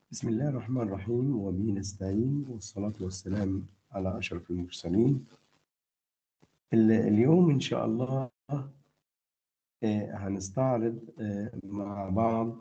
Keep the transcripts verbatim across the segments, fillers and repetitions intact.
بسم الله الرحمن الرحيم وبه نستعين والصلاة والسلام على أشرف المرسلين. ال- اليوم إن شاء الله آه، هنستعرض آه، مع بعض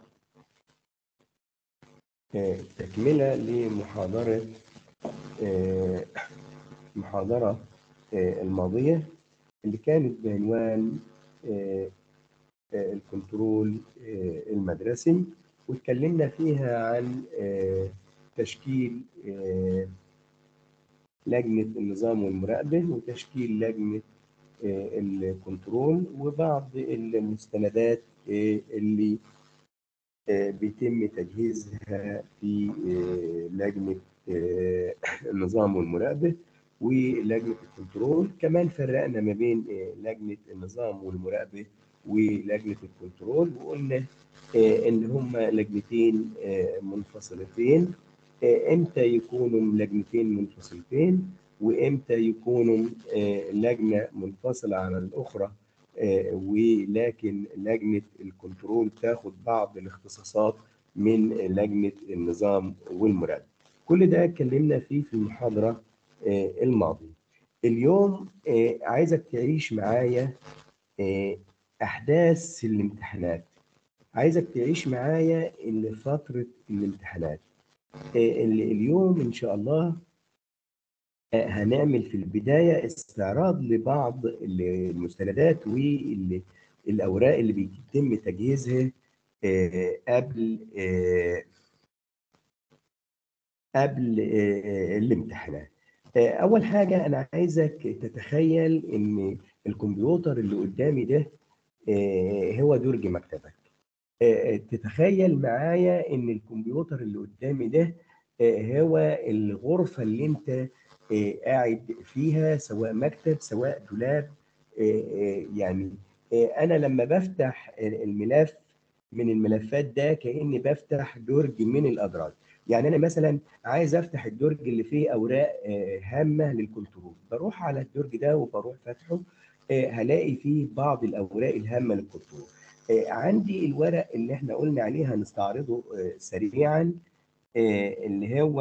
آه، تكملة لمحاضرة آه، محاضرة آه، الماضية اللي كانت بعنوان آه، آه، الكنترول آه، المدرسي، واتكلمنا فيها عن آه، تشكيل آه، لجنة النظام والمراقبة وتشكيل لجنة آه، الكنترول وبعض المستندات آه، اللي آه، بيتم تجهيزها في آه، لجنة آه، النظام والمراقبة ولجنة الكنترول. كمان فرقنا ما بين آه، لجنة النظام والمراقبة ولجنة الكنترول، وقلنا آه، إن هما لجنتين آه، منفصلتين. آه، إمتى يكونوا لجنتين منفصلتين وإمتى يكونوا آه، لجنة منفصلة عن الأخرى، آه، ولكن لجنة الكنترول تاخد بعض الاختصاصات من لجنة النظام والمراقبة. كل ده اتكلمنا فيه في المحاضرة آه، الماضية. اليوم آه، عايزك تعيش معايا آه، أحداث الامتحانات. عايزك تعيش معايا اللي فترة الامتحانات. آه، ال- اليوم إن شاء الله آه، هنعمل في البداية استعراض لبعض المستندات والأوراق اللي بيتم تجهيزها آه، قبل آه، قبل آه، الامتحانات. آه، أول حاجة أنا عايزك تتخيل إن الكمبيوتر اللي قدامي ده آه، هو درج مكتبك. آه، تتخيل معايا ان الكمبيوتر اللي قدامي ده آه، هو الغرفة اللي انت آه، قاعد فيها، سواء مكتب سواء دولاب. آه، آه، يعني آه، انا لما بفتح الملف من الملفات ده كأني بفتح درج من الادراج. يعني انا مثلا عايز افتح الدرج اللي فيه اوراق آه، هامة للكنترول، بروح على الدرج ده وبروح فاتحه. آه، هلاقي فيه بعض الاوراق الهامة للكنترول. آه، عندي الورق اللي احنا قلنا عليه هنستعرضه آه، سريعا، آه، اللي هو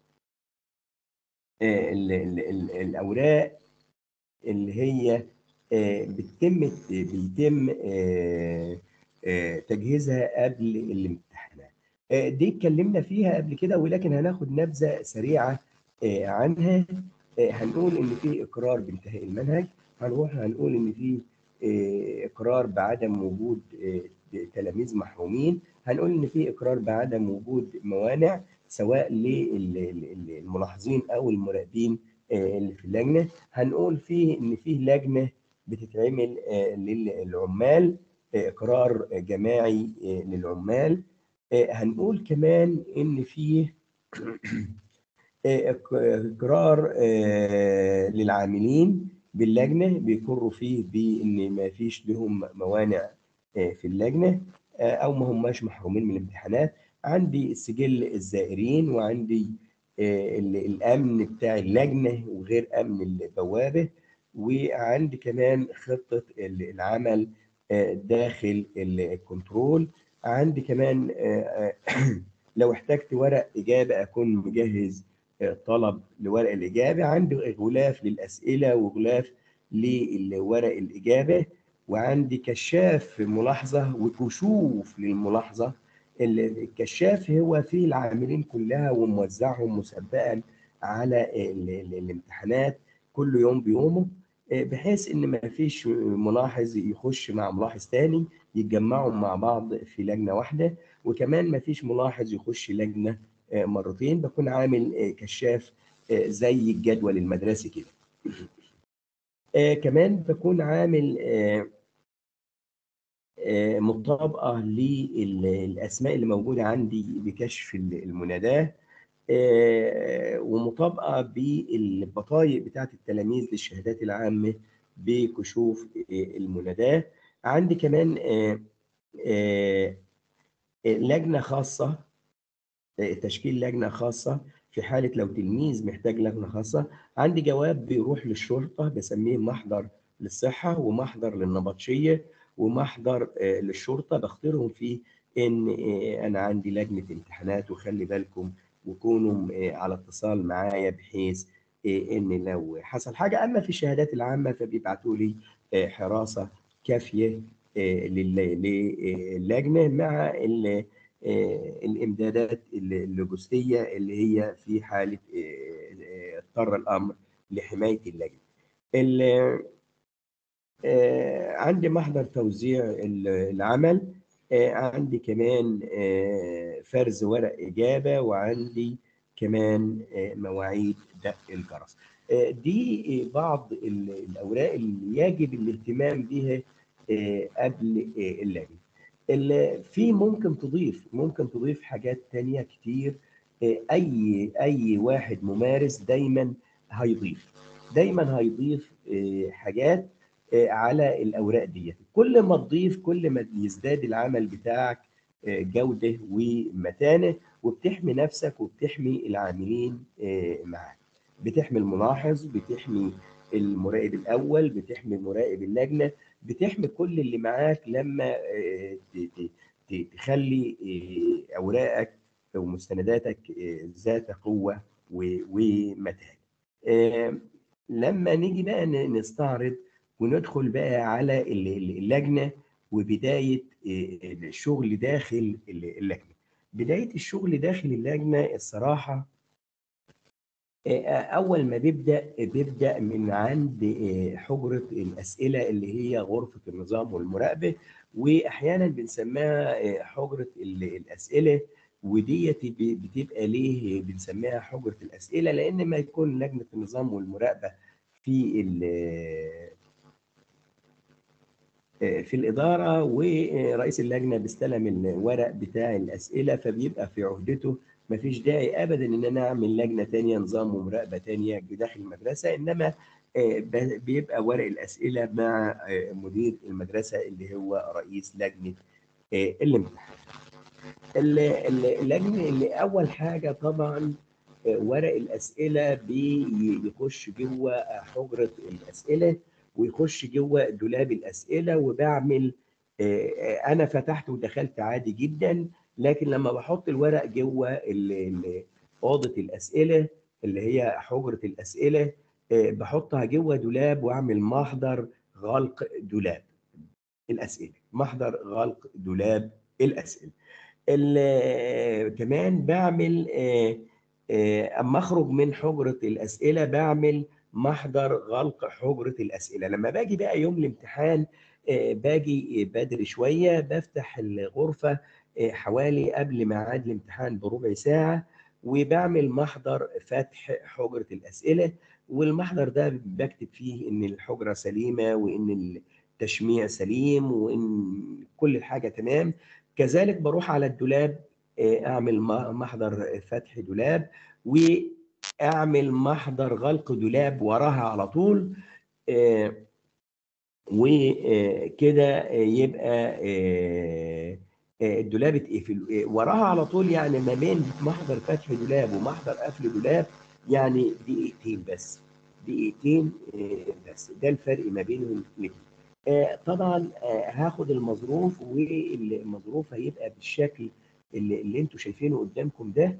آه، ال- ال- ال- الأوراق اللي هي آه، بتتم بيتم آه، آه، تجهيزها قبل الامتحانات. آه، دي اتكلمنا فيها قبل كده، ولكن هناخد نبذة سريعة آه، عنها. آه، هنقول إن في إقرار بانتهاء المنهج، هنروح هنقول إن في آه، إقرار بعدم وجود آه، تلاميذ محرومين، هنقول إن في إقرار بعدم وجود موانع سواء للملاحظين أو المراقبين آه، اللي في اللجنة. هنقول فيه ان فيه لجنه بتتعمل آه، للعمال، آه، اقرار جماعي آه، للعمال. آه، هنقول كمان ان فيه آه، اقرار آه، للعاملين باللجنه بيقروا فيه بان ما فيش لهم موانع آه، في اللجنه، آه، او ما هماش محرومين من الامتحانات. عندي سجل الزائرين، وعندي آه، ال- الامن بتاع اللجنه وغير امن البوابه، وعندي كمان خطه ال- العمل آه، داخل ال- الكنترول. عندي كمان آه، آه، لو احتجت ورق اجابه اكون مجهز طلب لورق الإجابة. عندي غلاف للأسئلة وغلاف لورق الإجابة، وعندي كشاف ملاحظة وكشوف للملاحظة. الكشاف هو فيه العاملين كلها وموزعهم مسبقا على ال- ال- الامتحانات كل يوم بيومه، بحيث ان ما فيش ملاحظ يخش مع ملاحظ تاني يتجمعوا مع بعض في لجنة واحدة، وكمان ما فيش ملاحظ يخش لجنة آه، مرتين. بكون عامل آه، كشاف آه، زي الجدول المدرسي كده. آه، كمان بكون عامل آه، آه، مطابقة للأسماء اللي موجودة عندي بكشف المناداة، آه، ومطابقة بالبطايق بتاعت التلاميذ للشهادات العامة بكشوف آه، المناداة. عندي كمان آه، آه، لجنة خاصة، تشكيل لجنة خاصة في حالة لو تلميذ محتاج لجنة خاصة. عندي جواب بيروح للشرطة بسميه محضر للصحة ومحضر للنبطشية ومحضر آه، للشرطة، بختارهم في ان آه، انا عندي لجنه امتحانات، وخلي بالكم وكونوا آه، على اتصال معايا بحيث آه، ان لو حصل حاجه. اما في الشهادات العامه فبيبعتوا لي آه، حراسه كافيه آه، لل- للجنه مع ال- آه، الامدادات اللوجستيه اللي هي في حاله آه، آه، اضطر الامر لحمايه اللجنه. ال- آه، عندي محضر توزيع ال- العمل، آه، عندي كمان آه، فرز ورق إجابة، وعندي كمان آه، مواعيد دق الجرس. آه، دي بعض ال- الأوراق اللي يجب الاهتمام بها آه، قبل آه، اللجنة. ال- في ممكن تضيف ممكن تضيف حاجات تانية كتير. آه، أي أي واحد ممارس دايما هيضيف دايما هيضيف آه، حاجات آه، على الاوراق دي. كل ما تضيف كل ما يزداد العمل بتاعك آه، جوده ومتانه، وبتحمي نفسك وبتحمي العاملين آه، معاك. بتحمي الملاحظ، بتحمي المراقب الاول، بتحمي مراقب اللجنه، بتحمي كل اللي معاك لما آه، ت- ت- ت- تخلي آه، اوراقك ومستنداتك آه، ذات قوه و- ومتانه. آه، لما نيجي بقى ن- نستعرض وندخل بقى على ال- ال- اللجنة وبداية آه، الشغل داخل ال- اللجنة. بداية الشغل داخل اللجنة الصراحة آه، أول ما بيبدأ بيبدأ من عند آه، حجرة الأسئلة اللي هي غرفة النظام والمراقبة، وأحيانا بنسميها آه، حجرة ال- الأسئلة. وديت ب- بتبقى ليه بنسميها حجرة الأسئلة؟ لأن ما يكون لجنة النظام والمراقبة في ال- في الإدارة، ورئيس اللجنة بيستلم الورق بتاع الأسئلة، فبيبقى في عهدته. مفيش داعي أبدا إن أنا أعمل لجنة تانية نظام ومراقبة تانية داخل المدرسة، إنما آه، ب- بيبقى ورق الأسئلة مع آه، مدير المدرسة اللي هو رئيس لجنة آه، الامتحان. ال- ال- اللجنة اللي أول حاجة طبعا آه، ورق الأسئلة بيخش جوه حجرة الأسئلة، ويخش جوه دولاب الأسئلة، وبعمل آه، آه، أنا فتحت ودخلت عادي جدا. لكن لما بحط الورق جوه ال- ال- أوضة الأسئلة اللي هي حجرة الأسئلة، آه، بحطها جوه دولاب وأعمل محضر غلق دولاب الأسئلة. محضر غلق دولاب الأسئلة. ال- كمان بعمل آه، آه، اما اخرج من حجره الاسئله بعمل محضر غلق حجره الاسئله. لما باجي بقى يوم الامتحان آه، باجي بدري شويه، بفتح الغرفه آه، حوالي قبل ميعاد الامتحان بربع ساعه، وبعمل محضر فتح حجره الاسئله. والمحضر ده بكتب فيه ان الحجره سليمه، وان التشميع سليم، وان كل حاجه تمام. كذلك بروح على الدولاب آه، اعمل م- محضر فتح دولاب، واعمل محضر غلق دولاب وراها على طول. آه، وكده يبقى آه، آه، الدولاب اتقفل آه، وراها على طول. يعني ما بين محضر فتح دولاب ومحضر قفل دولاب يعني دقيقتين بس. دقيقتين آه، بس، ده الفرق ما بينهم الاثنين. آه، طبعا آه، هاخد المظروف، والمظروف هيبقى بالشكل اللي, اللي انتوا شايفينه قدامكم ده.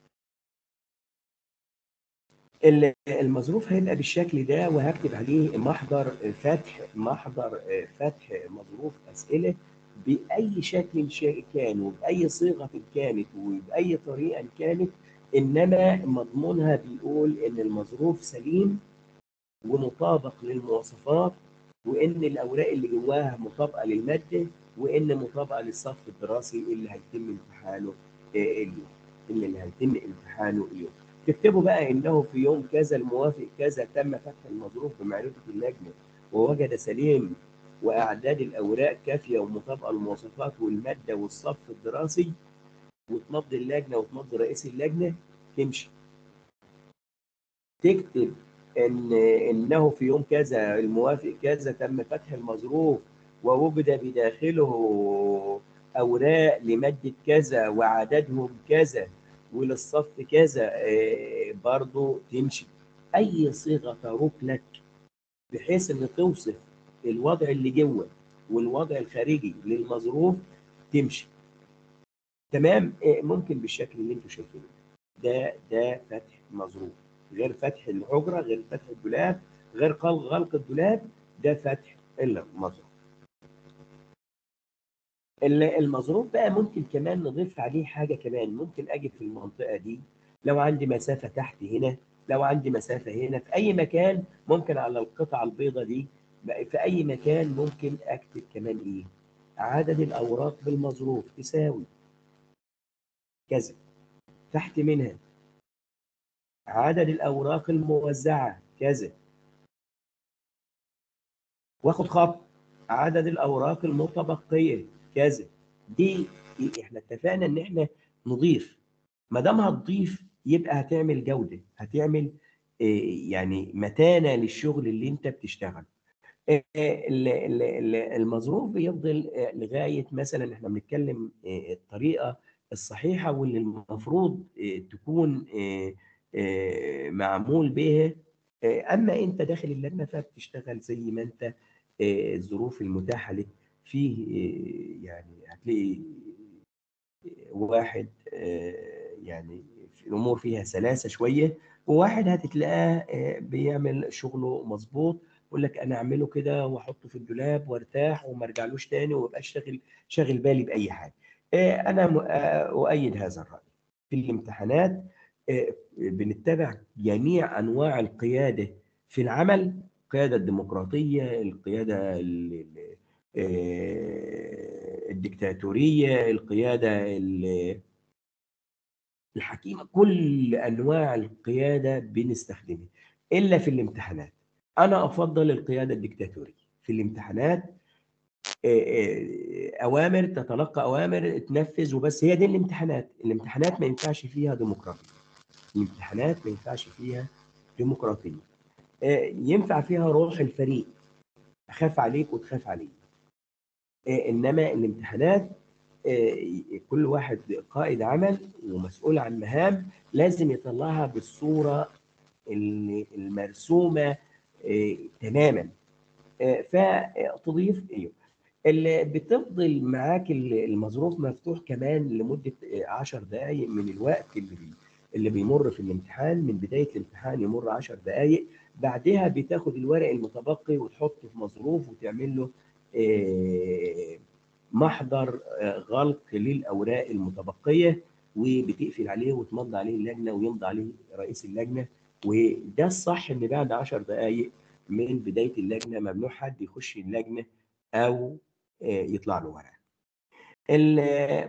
ال- المظروف هيبقى بالشكل ده، وهكتب عليه محضر فتح محضر فتح مظروف أسئلة بأي شكل شيء كان، وبأي صيغة كانت، وبأي طريقة كانت. إنما مضمونها بيقول إن المظروف سليم ومطابق للمواصفات، وإن الأوراق اللي جواها مطابقة للمادة، وإن مطابقة للصف الدراسي اللي هيتم امتحانه آه، اليوم اللي هيتم امتحانه اليوم. تكتبوا بقى إنه في يوم كذا الموافق كذا تم فتح المظروف بمعرفة اللجنة ووجد سليم، وأعداد الأوراق كافية ومطابقة للمواصفات والمادة والصف الدراسي، وتمضي اللجنة وتمضي رئيس اللجنة، تمشي. تكتب ان انه في يوم كذا الموافق كذا تم فتح المظروف، ووجد بداخله اوراق لماده كذا وعددهم كذا وللصف كذا، آه، برضو تمشي. اي صيغه تروق لك بحيث ان توصف الوضع اللي جوه والوضع الخارجي للمظروف تمشي. تمام. آه، ممكن بالشكل اللي انتم شايفينه ده ده فتح مظروف، غير فتح الحجره، غير فتح الدولاب، غير غلق غلق الدولاب، ده فتح المظروف. ال- المظروف بقى ممكن كمان نضيف عليه حاجه كمان. ممكن اجي في المنطقه دي لو عندي مسافه تحت هنا، لو عندي مسافه هنا، في اي مكان ممكن على القطعه البيضاء دي بقى في اي مكان ممكن اكتب كمان ايه؟ عدد الاوراق بالمظروف تساوي كذا. تحت منها عدد الاوراق الموزعه كذا، واخد خط عدد الاوراق المتبقيه كذا. دي دي احنا اتفقنا ان احنا نضيف. ما دام هتضيف يبقى هتعمل جوده، هتعمل آه، يعني متانه للشغل اللي انت بتشتغل. آه، ال- ال- ال- المظروف بيفضل آه، لغايه مثلا احنا بنتكلم آه، الطريقه الصحيحه واللي المفروض آه، تكون آه، آه، معمول بها. آه، اما انت داخل اللجنه فبتشتغل زي ما انت آه، الظروف المتاحه لك فيه. آه، يعني هتلاقي واحد آه، يعني في الامور فيها سلاسه شويه، وواحد هتتلاقاه آه، بيعمل شغله مظبوط، يقول لك انا اعمله كده واحطه في الدولاب وارتاح وما ارجعلوش تاني وما ابقاش شاغل شاغل بالي باي حاجه. آه، انا م- آه، اؤيد هذا الراي. في الامتحانات آه، بنتبع جميع انواع القياده في العمل: القياده الديمقراطيه، القياده ال- ال- آه، الدكتاتوريه، القياده ال- الحكيمه. كل انواع القياده بنستخدمها الا في الامتحانات. انا افضل القياده الدكتاتوريه في الامتحانات. آه، آه، اوامر تتلقى، اوامر تنفذ وبس. هي دي الامتحانات. الامتحانات ما ينفعش فيها ديمقراطيه. الامتحانات ما ينفعش فيها ديمقراطيه. آه، ينفع فيها روح الفريق، اخاف عليك وتخاف عليك. آه، انما الامتحانات آه، كل واحد قائد عمل ومسؤول عن مهام لازم يطلعها بالصوره اللي- المرسومه آه، تماما. آه، فتضيف ايه اللي بتفضل معاك ال- المظروف مفتوح كمان لمده آه، عشر دقائق من الوقت اللي بي اللي بيمر في الامتحان. من بدايه الامتحان يمر عشر دقائق، بعدها بتاخد الورق المتبقي وتحطه في مظروف وتعمل له آه، محضر آه، غلق للاوراق المتبقيه، وبتقفل عليه وتمضي عليه اللجنه ويمضي عليه رئيس اللجنه. وده الصح ان بعد عشر دقائق من بدايه اللجنه ممنوع حد يخش اللجنه او آه، يطلع له ورقه. ال- آه،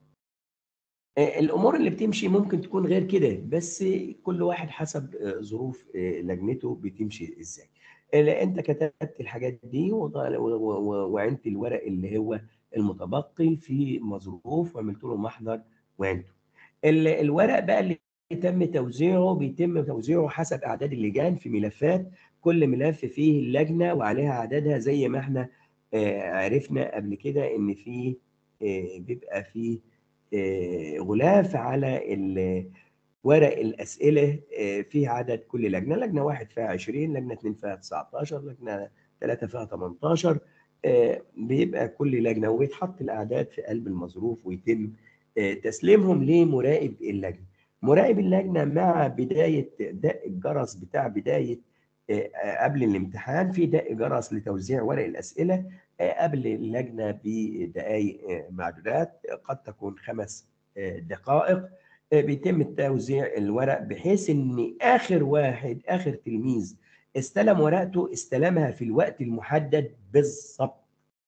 الامور اللي بتمشي ممكن تكون غير كده، بس كل واحد حسب آه، ظروف آه، لجنته بتمشي ازاي. ال- انت كتبت الحاجات دي وض- و- و- و- وعنت الورق اللي هو المتبقي في مظروف وعملت له محضر وعنته. ال- الورق بقى اللي تم توزيعه بيتم توزيعه حسب اعداد اللجان في ملفات. كل ملف فيه اللجنه وعليها عددها، زي ما احنا آه، عرفنا قبل كده ان في آه، بيبقى فيه آه، غلاف على ال- ورق الاسئله آه، فيه عدد كل لجنه. لجنه واحد فيها عشرين، لجنه اثنين فيها تسعة عشر، لجنه ثلاثه فيها تمنتاشر. آه، بيبقى كل لجنه ويتحط الاعداد في قلب المظروف ويتم آه، تسليمهم لمراقب اللجنه. مراقب اللجنه مع بدايه دق الجرس بتاع بدايه آه، قبل الامتحان في دق جرس لتوزيع ورق الاسئله آه، قبل اللجنه بدقائق آه، معدودات، قد تكون خمس آه، دقائق. آه، بيتم توزيع الورق بحيث ان اخر واحد، اخر تلميذ استلم ورقته استلمها في الوقت المحدد بالظبط.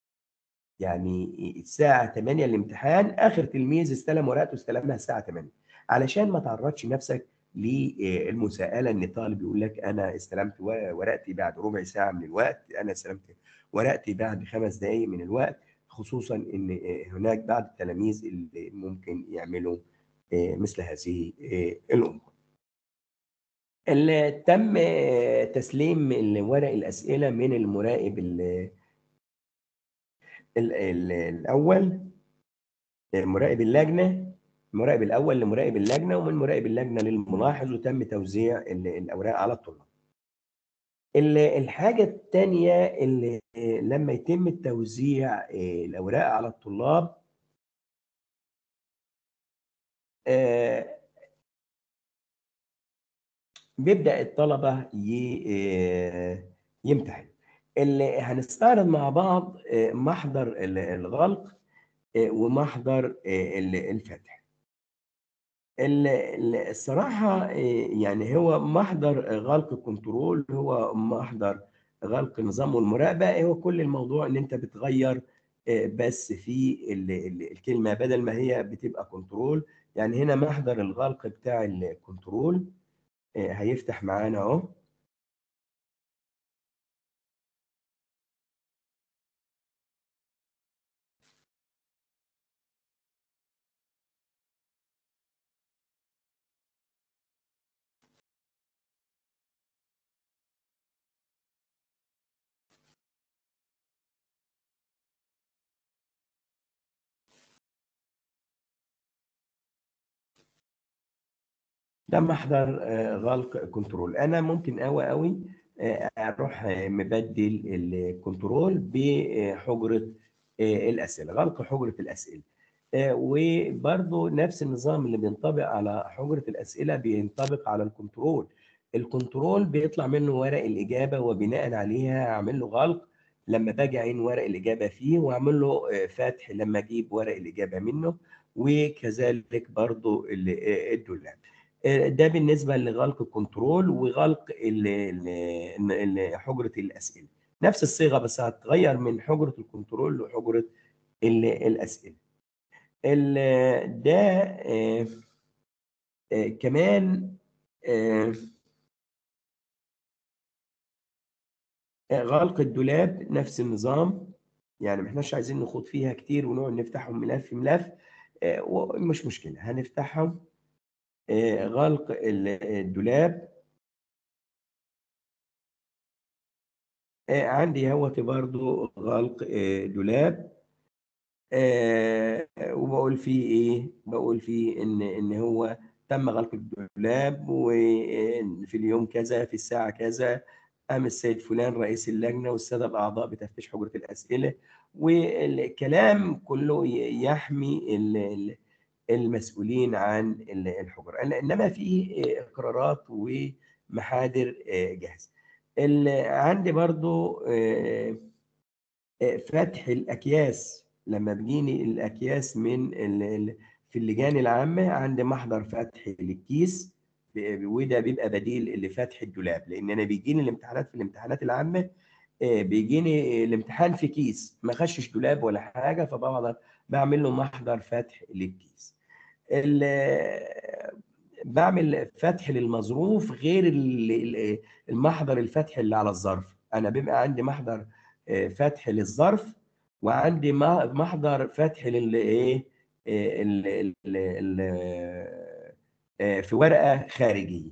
يعني الساعة ثمانية الامتحان، آخر تلميذ استلم ورقته استلمها الساعة ثمانية، علشان ما تعرضش نفسك للمساءلة إن طالب يقول لك أنا استلمت ورقتي بعد ربع ساعة من الوقت، أنا استلمت ورقتي بعد خمس دقايق من الوقت. خصوصا إن هناك بعض التلاميذ اللي ممكن يعملوا مثل هذه الأمور. اللي تم تسليم ورق الأسئلة من المراقب ال- ال- ال- الأول، مراقب اللجنه، المراقب الاول لمراقب اللجنه، ومن مراقب اللجنه للملاحظ، وتم توزيع ال- الاوراق على الطلاب. ال- الحاجه الثانيه اللي لما يتم توزيع آه، الاوراق على الطلاب آه، بيبدأ الطلبة ي- آه، يمتحنوا. اللي هنستعرض مع بعض آه، محضر ال- الغلق آه، ومحضر آه، ال- الفتح. ال- ال- الصراحة آه، يعني هو محضر غلق الكنترول، هو محضر غلق نظام المراقبة. هو كل الموضوع ان انت بتغير آه، بس في ال- ال- الكلمة، بدل ما هي بتبقى كنترول. يعني هنا محضر الغلق بتاع الكنترول آه، هيفتح معانا اهو. ده محضر آه، غلق كنترول. انا ممكن قوي قوي اروح آه، مبدل الكنترول بحجره آه، الاسئله، غلق حجره الاسئله. آه، وبرضو نفس النظام اللي بينطبق على حجره الاسئله بينطبق على الكنترول. الكنترول بيطلع منه ورق الاجابه، وبناء عليها اعمل له غلق لما باجي اعين ورق الاجابه فيه، واعمل له آه، فتح لما اجيب ورق الاجابه منه، وكذلك برضو ال- آه، الدولاب. ده بالنسبه لغلق الكنترول وغلق ال- ال- ال- حجره الاسئله. نفس الصيغه بس هتغير من حجره الكنترول لحجره ال- الاسئله. ال- ده آه، آه، كمان آه، آه، غلق الدولاب نفس النظام. يعني ما احناش عايزين نخوض فيها كتير ونقعد نفتحهم ملف ملف، آه، ومش مشكله هنفتحهم. آه، غلق ال- الدولاب آه، عندي هوت برضو غلق آه، دولاب. آه وبقول فيه ايه، بقول فيه ان ان هو تم غلق الدولاب، وفي اليوم كذا في الساعه كذا قام السيد فلان رئيس اللجنه والساده الاعضاء بتفتيش حجره الاسئله. والكلام كله ي- يحمي ال- ال- المسؤولين عن ال- الحجره، انما في اقرارات ومحاضر آه، جاهزه. ال- عندي برضو آه، فتح الأكياس. لما بيجيني الأكياس من ال... ال- في اللجان العامة عندي محضر فتح للكيس، ب- وده بيبقى بديل لفتح الدولاب، لأن أنا بيجيني الامتحانات في الامتحانات العامة آه، بيجيني الامتحان في كيس ما خشش دولاب ولا حاجة، فبقعد بعمل له محضر فتح للكيس. ال- بعمل فتح للمظروف غير ال- ال- المحضر الفتح اللي على الظرف. انا بيبقى عندي محضر آه، فتح للظرف، وعندي م- محضر فتح لل ايه آه، ال- ال- ال- آه، في ورقه خارجيه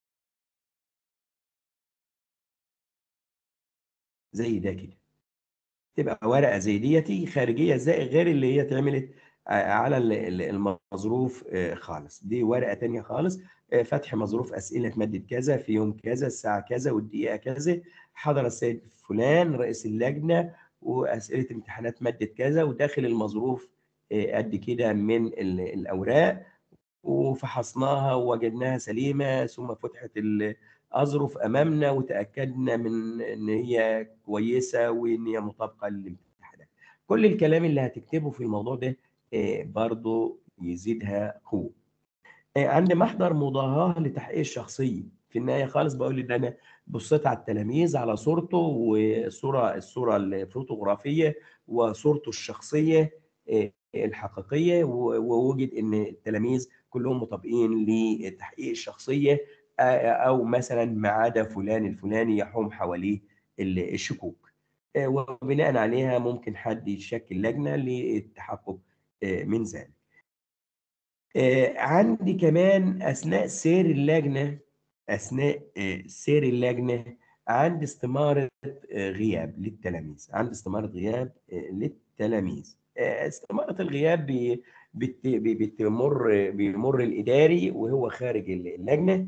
زي ده كده. تبقى ورقه زي ديتي خارجيه، زي غير اللي هي اتعملت على ال- ال- المظروف آه، خالص. دي ورقه تانية خالص. آه، فتح مظروف اسئله ماده كذا في يوم كذا الساعه كذا والدقيقه كذا، حضر السيد فلان رئيس اللجنه واسئله امتحانات ماده كذا، وداخل المظروف آه، قد كده من ال- الاوراق، وفحصناها ووجدناها سليمة، ثم فتحت الأظرف أمامنا وتأكدنا من إن هي كويسة وإن هي مطابقة للامتحانات. كل الكلام اللي هتكتبه في الموضوع ده آه، برضو يزيدها قوة. آه، عندي محضر مضاهاة لتحقيق الشخصية. في النهاية خالص بقول إن أنا بصيت على التلاميذ على صورته والصورة الصورة الفوتوغرافية وصورته الشخصية آه، الحقيقية، و- ووجد إن التلاميذ كلهم مطابقين لتحقيق الشخصية، آه، أو مثلا ما عدا فلان الفلاني يحوم حواليه ال- الشكوك. آه، وبناء عليها ممكن حد يشكل لجنة للتحقق آه، من ذلك. آه، عندي كمان أثناء سير اللجنة، أثناء آه، سير اللجنة عندي استمارة آه، غياب للتلاميذ. عندي استمارة غياب آه، للتلاميذ. آه، استمارة الغياب بي- بت- بي- بتمر بيمر الإداري وهو خارج اللجنة،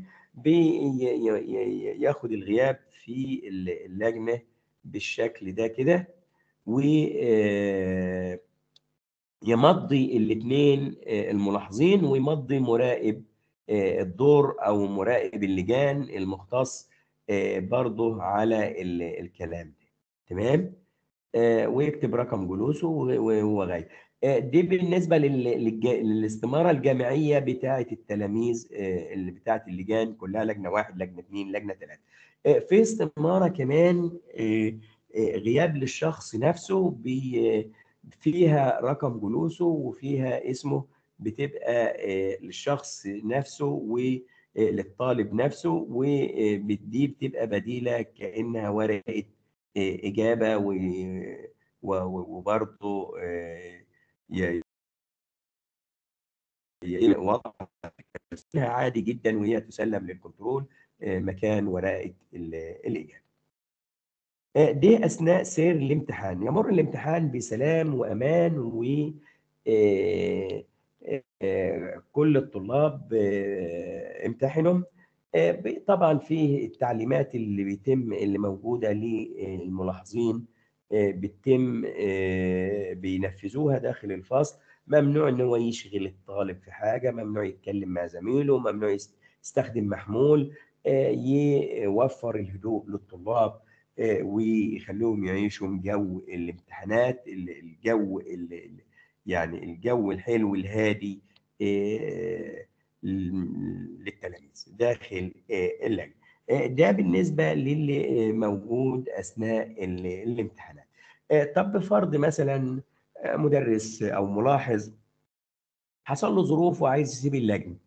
بياخد الغياب في اللجنة بالشكل ده كده، و آه، يمضي الاثنين الملاحظين، ويمضي مراقب آه، الدور او مراقب اللجان المختص آه، برضه على ال- الكلام ده. تمام. آه، ويكتب رقم جلوسه و- و- وغيره. آه، دي بالنسبه لل- للج- للاستماره الجامعيه بتاعه التلاميذ، آه، اللي بتاعه اللجان كلها، لجنه واحد، لجنه اثنين، لجنه ثلاثه. آه، في استماره كمان آه، آه، غياب للشخص نفسه، بي- فيها رقم جلوسه وفيها اسمه، بتبقى آه، للشخص نفسه وللطالب نفسه، ودي بتبقى بديله كانها ورقه إجابة، و- و- وبرضه آه، ي- ي- وضع تسليمها عادي جدا، وهي تسلم للكنترول آه، مكان ورقة ال- الإجابة. آه، دي أثناء سير الامتحان. يمر الامتحان بسلام وأمان، و آه، آه، كل الطلاب آه، امتحنوا. آه، ب- طبعا في التعليمات اللي بيتم اللي موجودة للملاحظين آه، بتتم آه، بينفذوها داخل الفصل. ممنوع ان هو يشغل الطالب في حاجة، ممنوع يتكلم مع زميله، ممنوع يست- يستخدم محمول، آه، يوفر الهدوء للطلاب، آه، ويخليهم يعيشوا جو الامتحانات، ال- الجو ال- ال- يعني الجو الحلو الهادي آه، للتلاميذ داخل آه، اللجنة. آه، ده بالنسبة للي آه، موجود أثناء ال- الامتحانات. آه، طب بفرض مثلا آه، مدرس أو ملاحظ حصل له ظروف وعايز يسيب اللجنة،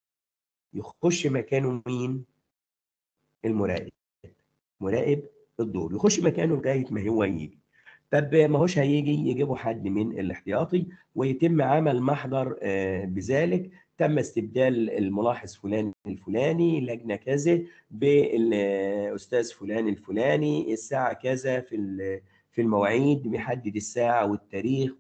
يخش مكانه مين؟ المراقب. مراقب الدور يخش مكانه لغاية ما هو يجي. طب ما هوش هيجي، يجيبوا حد من الاحتياطي، ويتم عمل محضر آه، بذلك. تم استبدال الملاحظ فلان الفلاني لجنة كذا بالأستاذ فلان الفلاني الساعة كذا، في ال- في المواعيد، بيحدد الساعة والتاريخ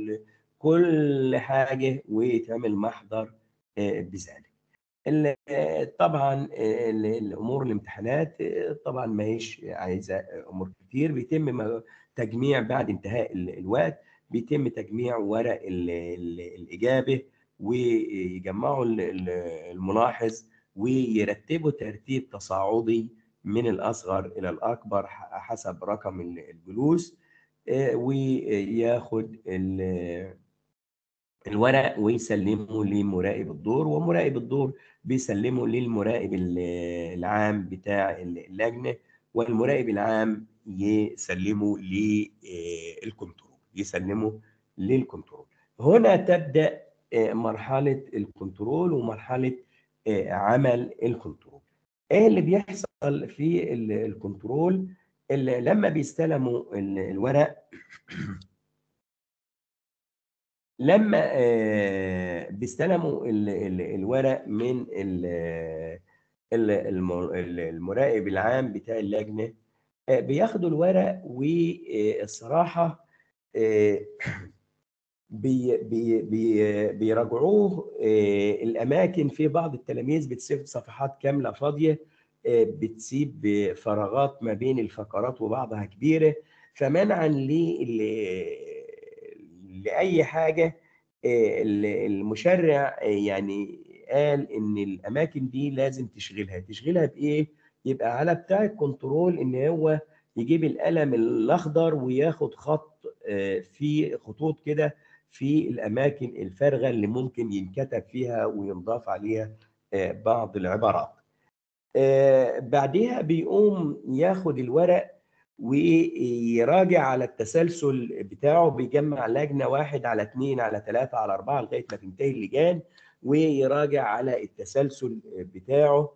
وكل حاجة، ويتعمل محضر آه، بذلك. ال- طبعا ال- الامور الامتحانات طبعا ما هيش عايزه امور كتير. بيتم م- تجميع بعد انتهاء ال- الوقت، بيتم تجميع ورق ال- ال- الاجابه، ويجمعوا ال- ال- الملاحظ، ويرتبوا ترتيب تصاعدي من الاصغر الى الاكبر ح- حسب رقم ال- الجلوس. آه، وياخد ال- الورق ويسلمه لمراقب الدور، ومراقب الدور بيسلمه للمراقب ال- العام بتاع اللجنة، والمراقب العام يسلمه للكنترول يسلمه للكنترول. هنا تبدأ آه، مرحلة الكنترول ومرحلة آه، عمل الكنترول. ايه اللي بيحصل في ال- الكنترول؟ اللي لما بيستلموا ال- الورق، لما آه، بيستلموا ال- ال- الورق من ال- ال- الم- المراقب العام بتاع اللجنة، آه، بياخدوا الورق، والصراحة آه، بي بي بي بيراجعوه. آه، الأماكن في بعض التلاميذ بتسيب صفحات كاملة فاضية، آه، بتسيب فراغات ما بين الفقرات وبعضها كبيرة، فمنعا ل- ل- لأي حاجة. آه، ال- المشرع آه، يعني قال إن الأماكن دي لازم تشغلها تشغلها بإيه؟ يبقى على بتاع الكنترول إن هو يجيب القلم الأخضر وياخد خط آه، في خطوط كده في الأماكن الفارغة اللي ممكن ينكتب فيها وينضاف عليها آه، بعض العبارات. آه، بعدها بيقوم ياخد الورق ويراجع على التسلسل بتاعه، بيجمع لجنة واحد على اثنين على ثلاثة على أربعة لغاية ما تنتهي اللجان، ويراجع على التسلسل بتاعه،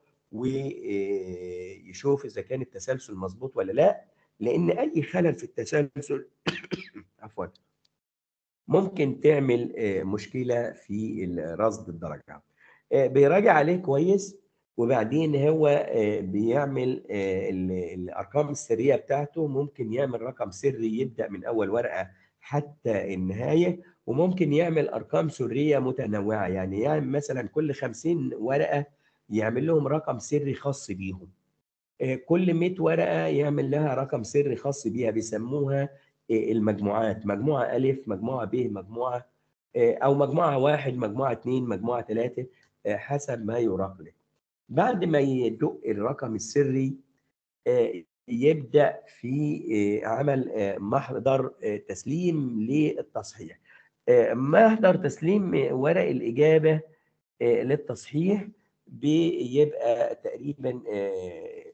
ويشوف إذا كان التسلسل مظبوط ولا لا. لأن أي خلل في التسلسل عفوا ممكن تعمل آه، مشكلة في رصد الدرجات. آه، بيراجع عليه كويس، وبعدين هو آه، بيعمل آه، ال- الأرقام السرية بتاعته. ممكن يعمل رقم سري يبدأ من أول ورقة حتى النهاية، وممكن يعمل أرقام سرية متنوعة، يعني يعني مثلا كل خمسين ورقة يعمل لهم رقم سري خاص بيهم. آه، كل مية ورقة يعمل لها رقم سري خاص بيها، بيسموها آه، المجموعات، مجموعة ألف، مجموعة ب، مجموعة آه، او مجموعه واحد، مجموعه اثنين، مجموعه ثلاثه، حسب ما يراق له. بعد ما يدق الرقم السري آه، يبدا في آه، عمل آه، محضر آه، تسليم للتصحيح. آه، محضر تسليم ورق الاجابه آه، للتصحيح بيبقى تقريبا آه،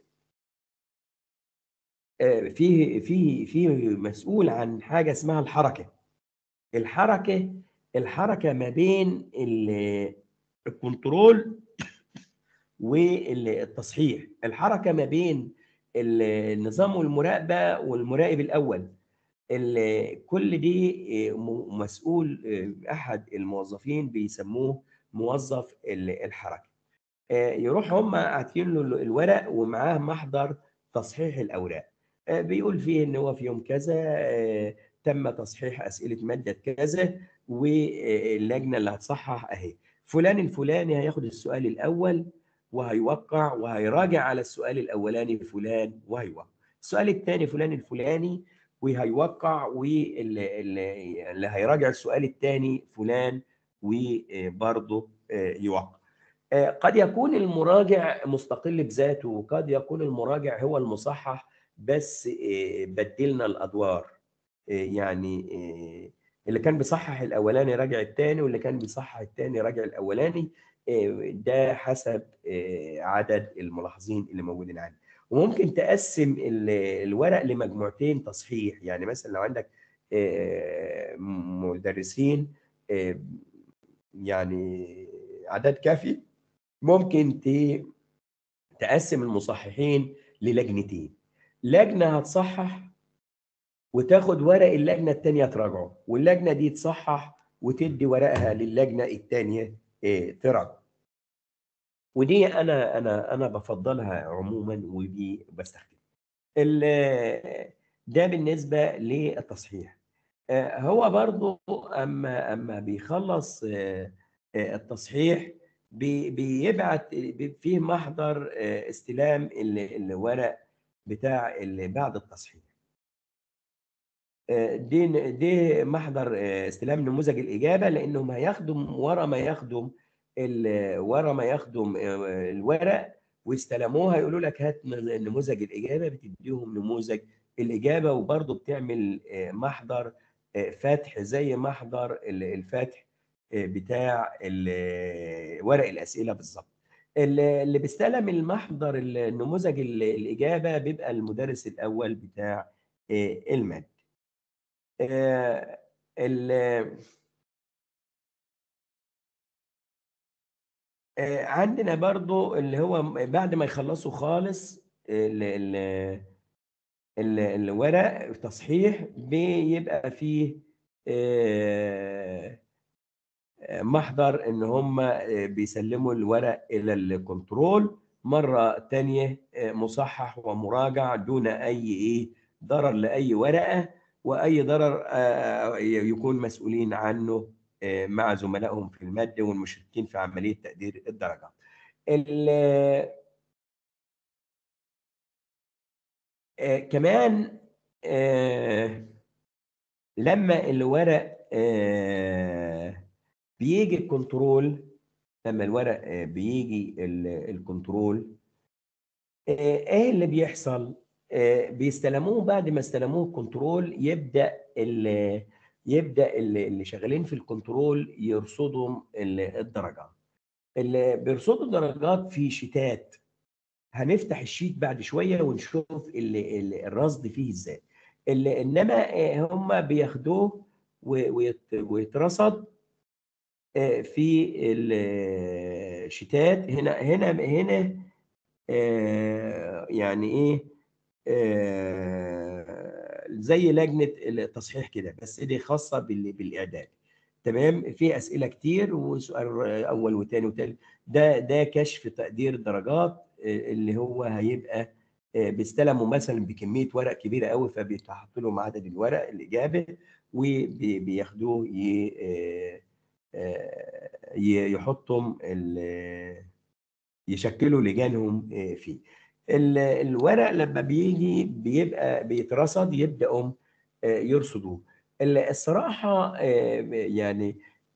آه، فيه فيه فيه مسؤول عن حاجه اسمها الحركه. الحركه الحركه ما بين ال- الكنترول والتصحيح. الحركه ما بين النظام والمراقبه والمراقب الاول. ال- كل دي آه، م- مسؤول آه، احد الموظفين بيسموه موظف ال- الحركه. آه، يروح هم عاطين له الورق ومعاه محضر تصحيح الاوراق. آه، بيقول فيه ان هو في يوم كذا آه، تم تصحيح اسئله ماده كذا، واللجنه اللي هتصحح اهي. فلان الفلاني هياخد السؤال الاول وهيوقع وهيراجع على السؤال الاولاني فلان وهيوقع. السؤال الثاني فلان الفلاني وهيوقع، واللي اللي اللي هيراجع السؤال الثاني فلان وبرضه يوقع. آه، قد يكون المراجع مستقل بذاته، وقد يكون المراجع هو المصحح، بس آه، بدلنا الادوار. آه، يعني آه، اللي كان بيصحح الاولاني راجع الثاني، واللي كان بيصحح الثاني راجع الاولاني. آه، ده حسب آه، عدد الملاحظين اللي موجودين عندي. وممكن تقسم ال- الورق لمجموعتين تصحيح. يعني مثلا لو عندك آه، مدرسين آه، يعني عدد كافي، ممكن ت- تقسم المصححين للجنتين. لجنة هتصحح وتاخد ورق اللجنة التانية تراجعه، واللجنة دي تصحح وتدي ورقها للجنة التانية إيه، تراجعه. ودي أنا أنا أنا بفضلها عموما، ودي بستخدمها. ال- ده بالنسبة للتصحيح. آه، هو برضو اما اما بيخلص آه، آه، التصحيح بي- بيبعت بي- فيه محضر آه، استلام ال- الورق بتاع اللي بعد التصحيح. آه، دي دي محضر آه، استلام نموذج الاجابه، لانهم هيخدم ورا ما يخدم ال- ورا ما يخدم آه، الورق واستلموها، يقولوا لك هات نموذج الاجابه، بتديهم نموذج الاجابه. وبرضه بتعمل آه، محضر آه، فتح زي محضر ال- الفتح آه، بتاع ال- ورق الاسئله بالظبط. اللي اللي بيستلم المحضر النموذج ال- الاجابه بيبقى المدرس الاول بتاع آه، الماده. آه، ال- آه، عندنا برضو اللي هو بعد ما يخلصوا خالص ال- ال- ال- الورق تصحيح، بيبقى فيه آه، محضر ان هم آه، بيسلموا الورق الى الكنترول مره تانية آه، مصحح ومراجع دون اي ايه ضرر لاي ورقه، واي ضرر آه، يكون مسؤولين عنه آه، مع زملائهم في الماده والمشركين في عمليه تقدير الدرجات. ال- آه، كمان آه، لما الورق آه، بيجي الكنترول، لما الورق آه، بيجي ال- الكنترول آه، ايه اللي بيحصل؟ آه، بيستلموه. بعد ما استلموه الكنترول يبدا ال يبدا ال- اللي شغالين في الكنترول يرصدوا ال- الدرجات. اللي بيرصدوا الدرجات في شيتات. هنفتح الشيت بعد شويه ونشوف ال- ال- الرصد فيه ازاي. ال- انما آه، هم بياخدوه و- ويت- ويترصد آه، في الشتات. هنا هنا هنا آه، يعني ايه آه، زي لجنة التصحيح كده، بس دي خاصة بال- بالإعداد. تمام. في أسئلة كتير، وسؤال أول وتاني وتالت. ده ده كشف تقدير درجات آه، اللي هو هيبقى آه، بيستلموا مثلا بكمية ورق كبيرة قوي، فبيتحط لهم عدد الورق الإجابة وبياخدوه ي- آه، آه، ي- يحطهم ال- يشكلوا لجانهم آه، فيه. ال- الورق لما بيجي بيبقى بيترصد، يبداوا آه، يرصدوه. ال- الصراحه آه، يعني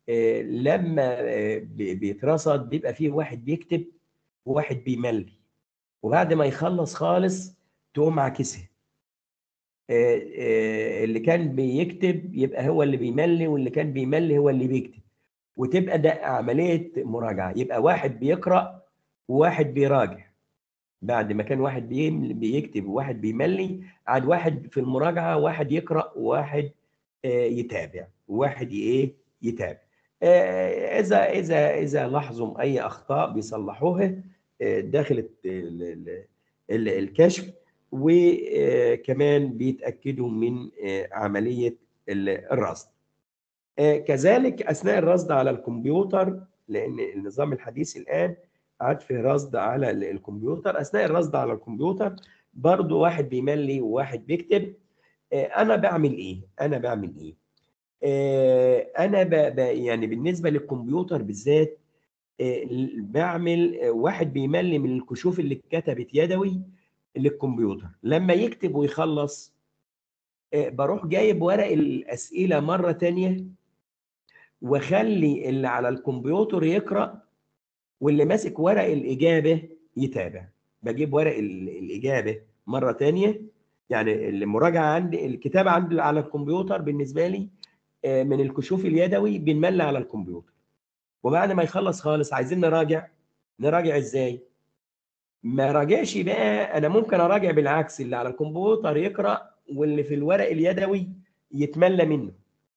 آه، لما آه، بي- بيترصد بيبقى فيه واحد بيكتب وواحد بيملي، وبعد ما يخلص خالص تقوم عاكسها. آه، آه، اللي كان بيكتب يبقى هو اللي بيملي، واللي كان بيملي هو اللي بيكتب، وتبقى ده عملية مراجعة. يبقى واحد بيقرأ وواحد بيراجع. بعد ما كان واحد بيم- بيكتب وواحد بيملي، عاد واحد في المراجعة، واحد يقرأ وواحد آه، يتابع، وواحد ايه يتابع. آه، إذا إذا إذا لاحظوا أي أخطاء بيصلحوها آه، داخل الت- ال- ال- ال- الكشف، وكمان بيتأكدوا من آه، عملية ال- الرصد. آه، كذلك أثناء الرصد على الكمبيوتر، لأن النظام الحديث الآن عاد في رصد على ال- الكمبيوتر. أثناء الرصد على الكمبيوتر برضو واحد بيملي وواحد بيكتب. آه، أنا بعمل إيه؟ أنا بعمل إيه؟ آه، أنا ب... ب... يعني بالنسبة للكمبيوتر بالذات، آه، بعمل آه، واحد بيملي من الكشوف اللي اتكتبت يدوي للكمبيوتر. لما يكتب ويخلص آه، بروح جايب ورق الأسئلة مرة تانية، واخلي اللي على الكمبيوتر يقرأ، واللي ماسك ورق الإجابة يتابع. بجيب ورق ال- الإجابة مرة تانية، يعني المراجعة عندي، الكتابة عندي على الكمبيوتر بالنسبة لي آه، من الكشوف اليدوي بنملى على الكمبيوتر. وبعد ما يخلص خالص عايزين نراجع، نراجع ازاي؟ ما راجعش بقى، انا ممكن اراجع بالعكس، اللي على الكمبيوتر يقرأ واللي في الورق اليدوي يتملى منه.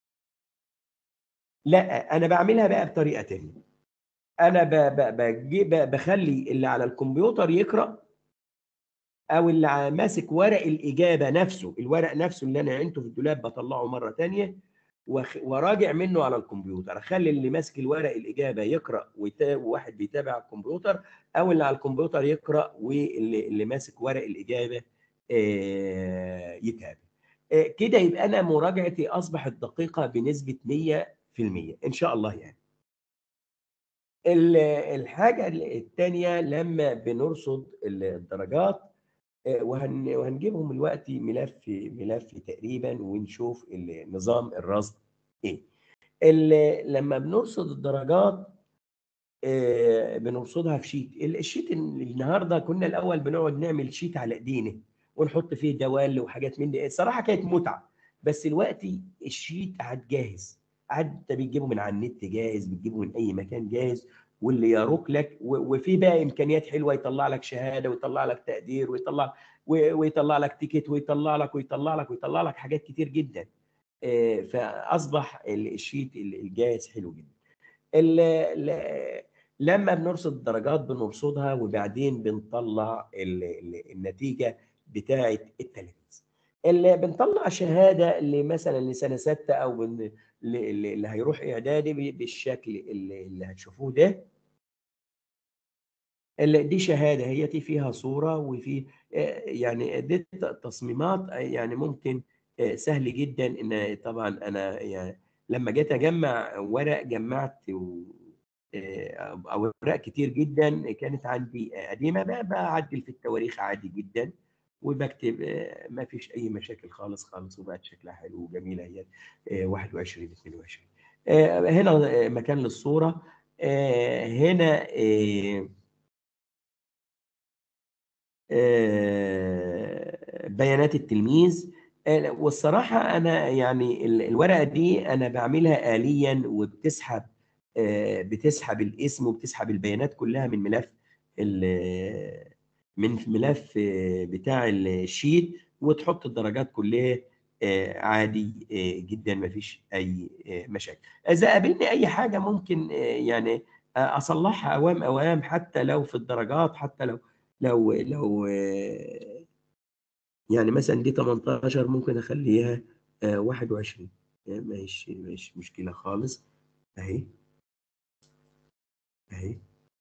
لا، انا بعملها بقى بطريقة تانية. انا ب- ب- بجي- ب- بخلي اللي على الكمبيوتر يقرا، او اللي ع- ماسك ورق الاجابه نفسه، الورق نفسه اللي انا عينته في الدولاب بطلعه مره تانية وأخ- وراجع منه على الكمبيوتر. اخلي اللي ماسك الورق الاجابه يقرا ويتا- وواحد بيتابع على الكمبيوتر، او اللي على الكمبيوتر يقرا واللي اللي ماسك ورق الاجابه آه، يتابع. آه، كده يبقى انا مراجعتي اصبحت دقيقه بنسبه مية في المية ان شاء الله يعني. ال- الحاجة التانية لما بنرصد الدرجات، آه، وهن وهنجيبهم دلوقتي ملف ملف تقريبا ونشوف ال- نظام الرصد ايه. ال- لما بنرصد الدرجات آه، بنرصدها في شيت. ال- الشيت ال- النهارده كنا الاول بنقعد نعمل شيت على ايدينا ونحط فيه دوال وحاجات من دي، الصراحه كانت متعه. بس دلوقتي الشيت قاعد جاهز، قاعد انت بتجيبه من على النت جاهز، بتجيبه من اي مكان جاهز، واللي يروق لك، و- وفي بقى امكانيات حلوه، يطلع لك شهاده ويطلع لك تقدير ويطلع و- ويطلع لك تيكت ويطلع لك ويطلع لك ويطلع لك حاجات كتير جدا. آه، فاصبح ال- الشيت ال- الجاهز حلو جدا. ال- ال- لما بنرصد الدرجات بنرصدها وبعدين بنطلع ال- ال- النتيجة بتاعة التلاميذ. اللي بنطلع شهادة اللي مثلا لسنة ستة أو بن- اللي اللي هيروح إعدادي ب- بالشكل اللي اللي هتشوفوه ده. اللي دي شهادة هي فيها صورة وفي آه، يعني دي تصميمات آه، يعني ممكن آه، سهل جدا. ان طبعا انا يعني لما جيت اجمع ورق جمعت و- آه، اوراق كتير جدا كانت عندي آه، قديمة، بقى بعدل في التواريخ عادي جدا وبكتب آه، ما فيش اي مشاكل خالص خالص، وبقت شكلها حلو وجميلة هي آه، واحد وعشرين اتنين وعشرين. آه، هنا آه، مكان للصورة. آه، هنا آه، آه، بيانات التلميذ. آه، والصراحة أنا يعني ال- الورقة دي أنا بعملها آليا، وبتسحب آه، بتسحب الاسم وبتسحب البيانات كلها من ملف ال- من ملف آه، بتاع الشيت، وتحط الدرجات كلها آه، عادي آه، جدا، ما فيش أي آه، مشاكل. إذا قابلني أي حاجة ممكن آه، يعني آه، أصلحها أوام أوام، حتى لو في الدرجات، حتى لو لو لو آه، يعني مثلا دي تمنتاشر ممكن اخليها آه، واحد وعشرين. آه، مش مش مشكله خالص. اهي اهي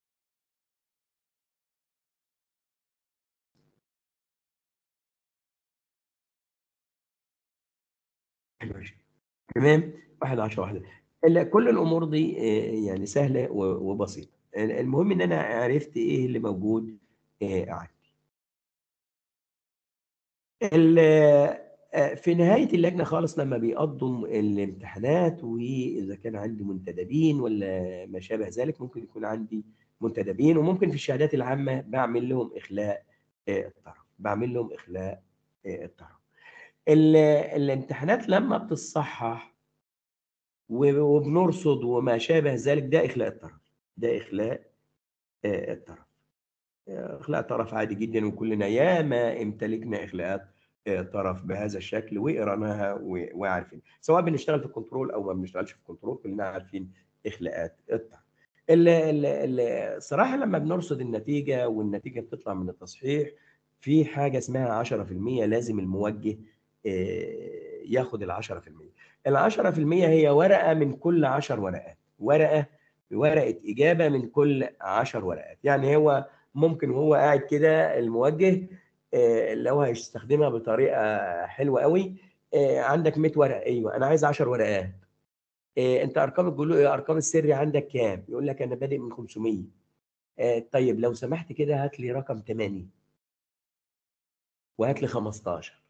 واحد وعشرين. تمام. واحد عشرة واحد. ال- كل الامور دي آه، يعني سهله و- وبسيطه. المهم ان انا عرفت ايه اللي موجود آه، عندي. آه، في نهاية اللجنة خالص لما بيقضوا الامتحانات، وإذا كان عندي منتدبين ولا ما شابه ذلك، ممكن يكون عندي منتدبين، وممكن في الشهادات العامة بعمل لهم إخلاء آه، الطرف، بعمل لهم إخلاء آه، الطرف. ال- الامتحانات لما بتصحح و- وبنرصد وما شابه ذلك، ده إخلاء الطرف، ده إخلاء آه، الطرف. اخلاء طرف عادي جدا، وكلنا ياما امتلكنا اخلاءات آه، طرف بهذا الشكل وقرناها و- وعارفين، سواء بنشتغل في الكنترول او ما بنشتغلش في الكنترول، كلنا عارفين اخلاءات الطرف. ال- ال- ال- الصراحه لما بنرصد النتيجه والنتيجه بتطلع من التصحيح، في حاجه اسمها عشرة في المية، لازم الموجه آه، ياخد ال عشرة في المية. ال عشرة في المية هي ورقه من كل عشر ورقات، ورقه ورقه اجابه من كل عشر ورقات. يعني هو ممكن وهو قاعد كده الموجه آه، لو هيستخدمها بطريقه حلوه قوي، آه، عندك مية ورقه، ايوه انا عايز عشر ورقات. آه، انت ارقام الجلو ارقام السري عندك كام؟ يقول لك انا بادئ من خمسمية. آه، طيب لو سمحت كده هات لي رقم تمانية، وهات لي خمستاشر،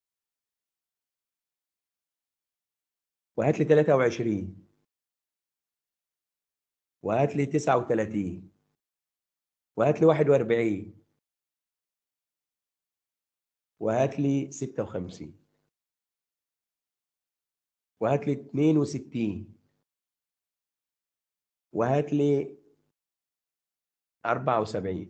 وهات لي تلاتة وعشرين، وهات لي تسعة وتلاتين، وهات لي واحد واربعين، وهات لي ستة وخمسين، وهات لي اتنين وستين، وهات لي اربعة وسبعين،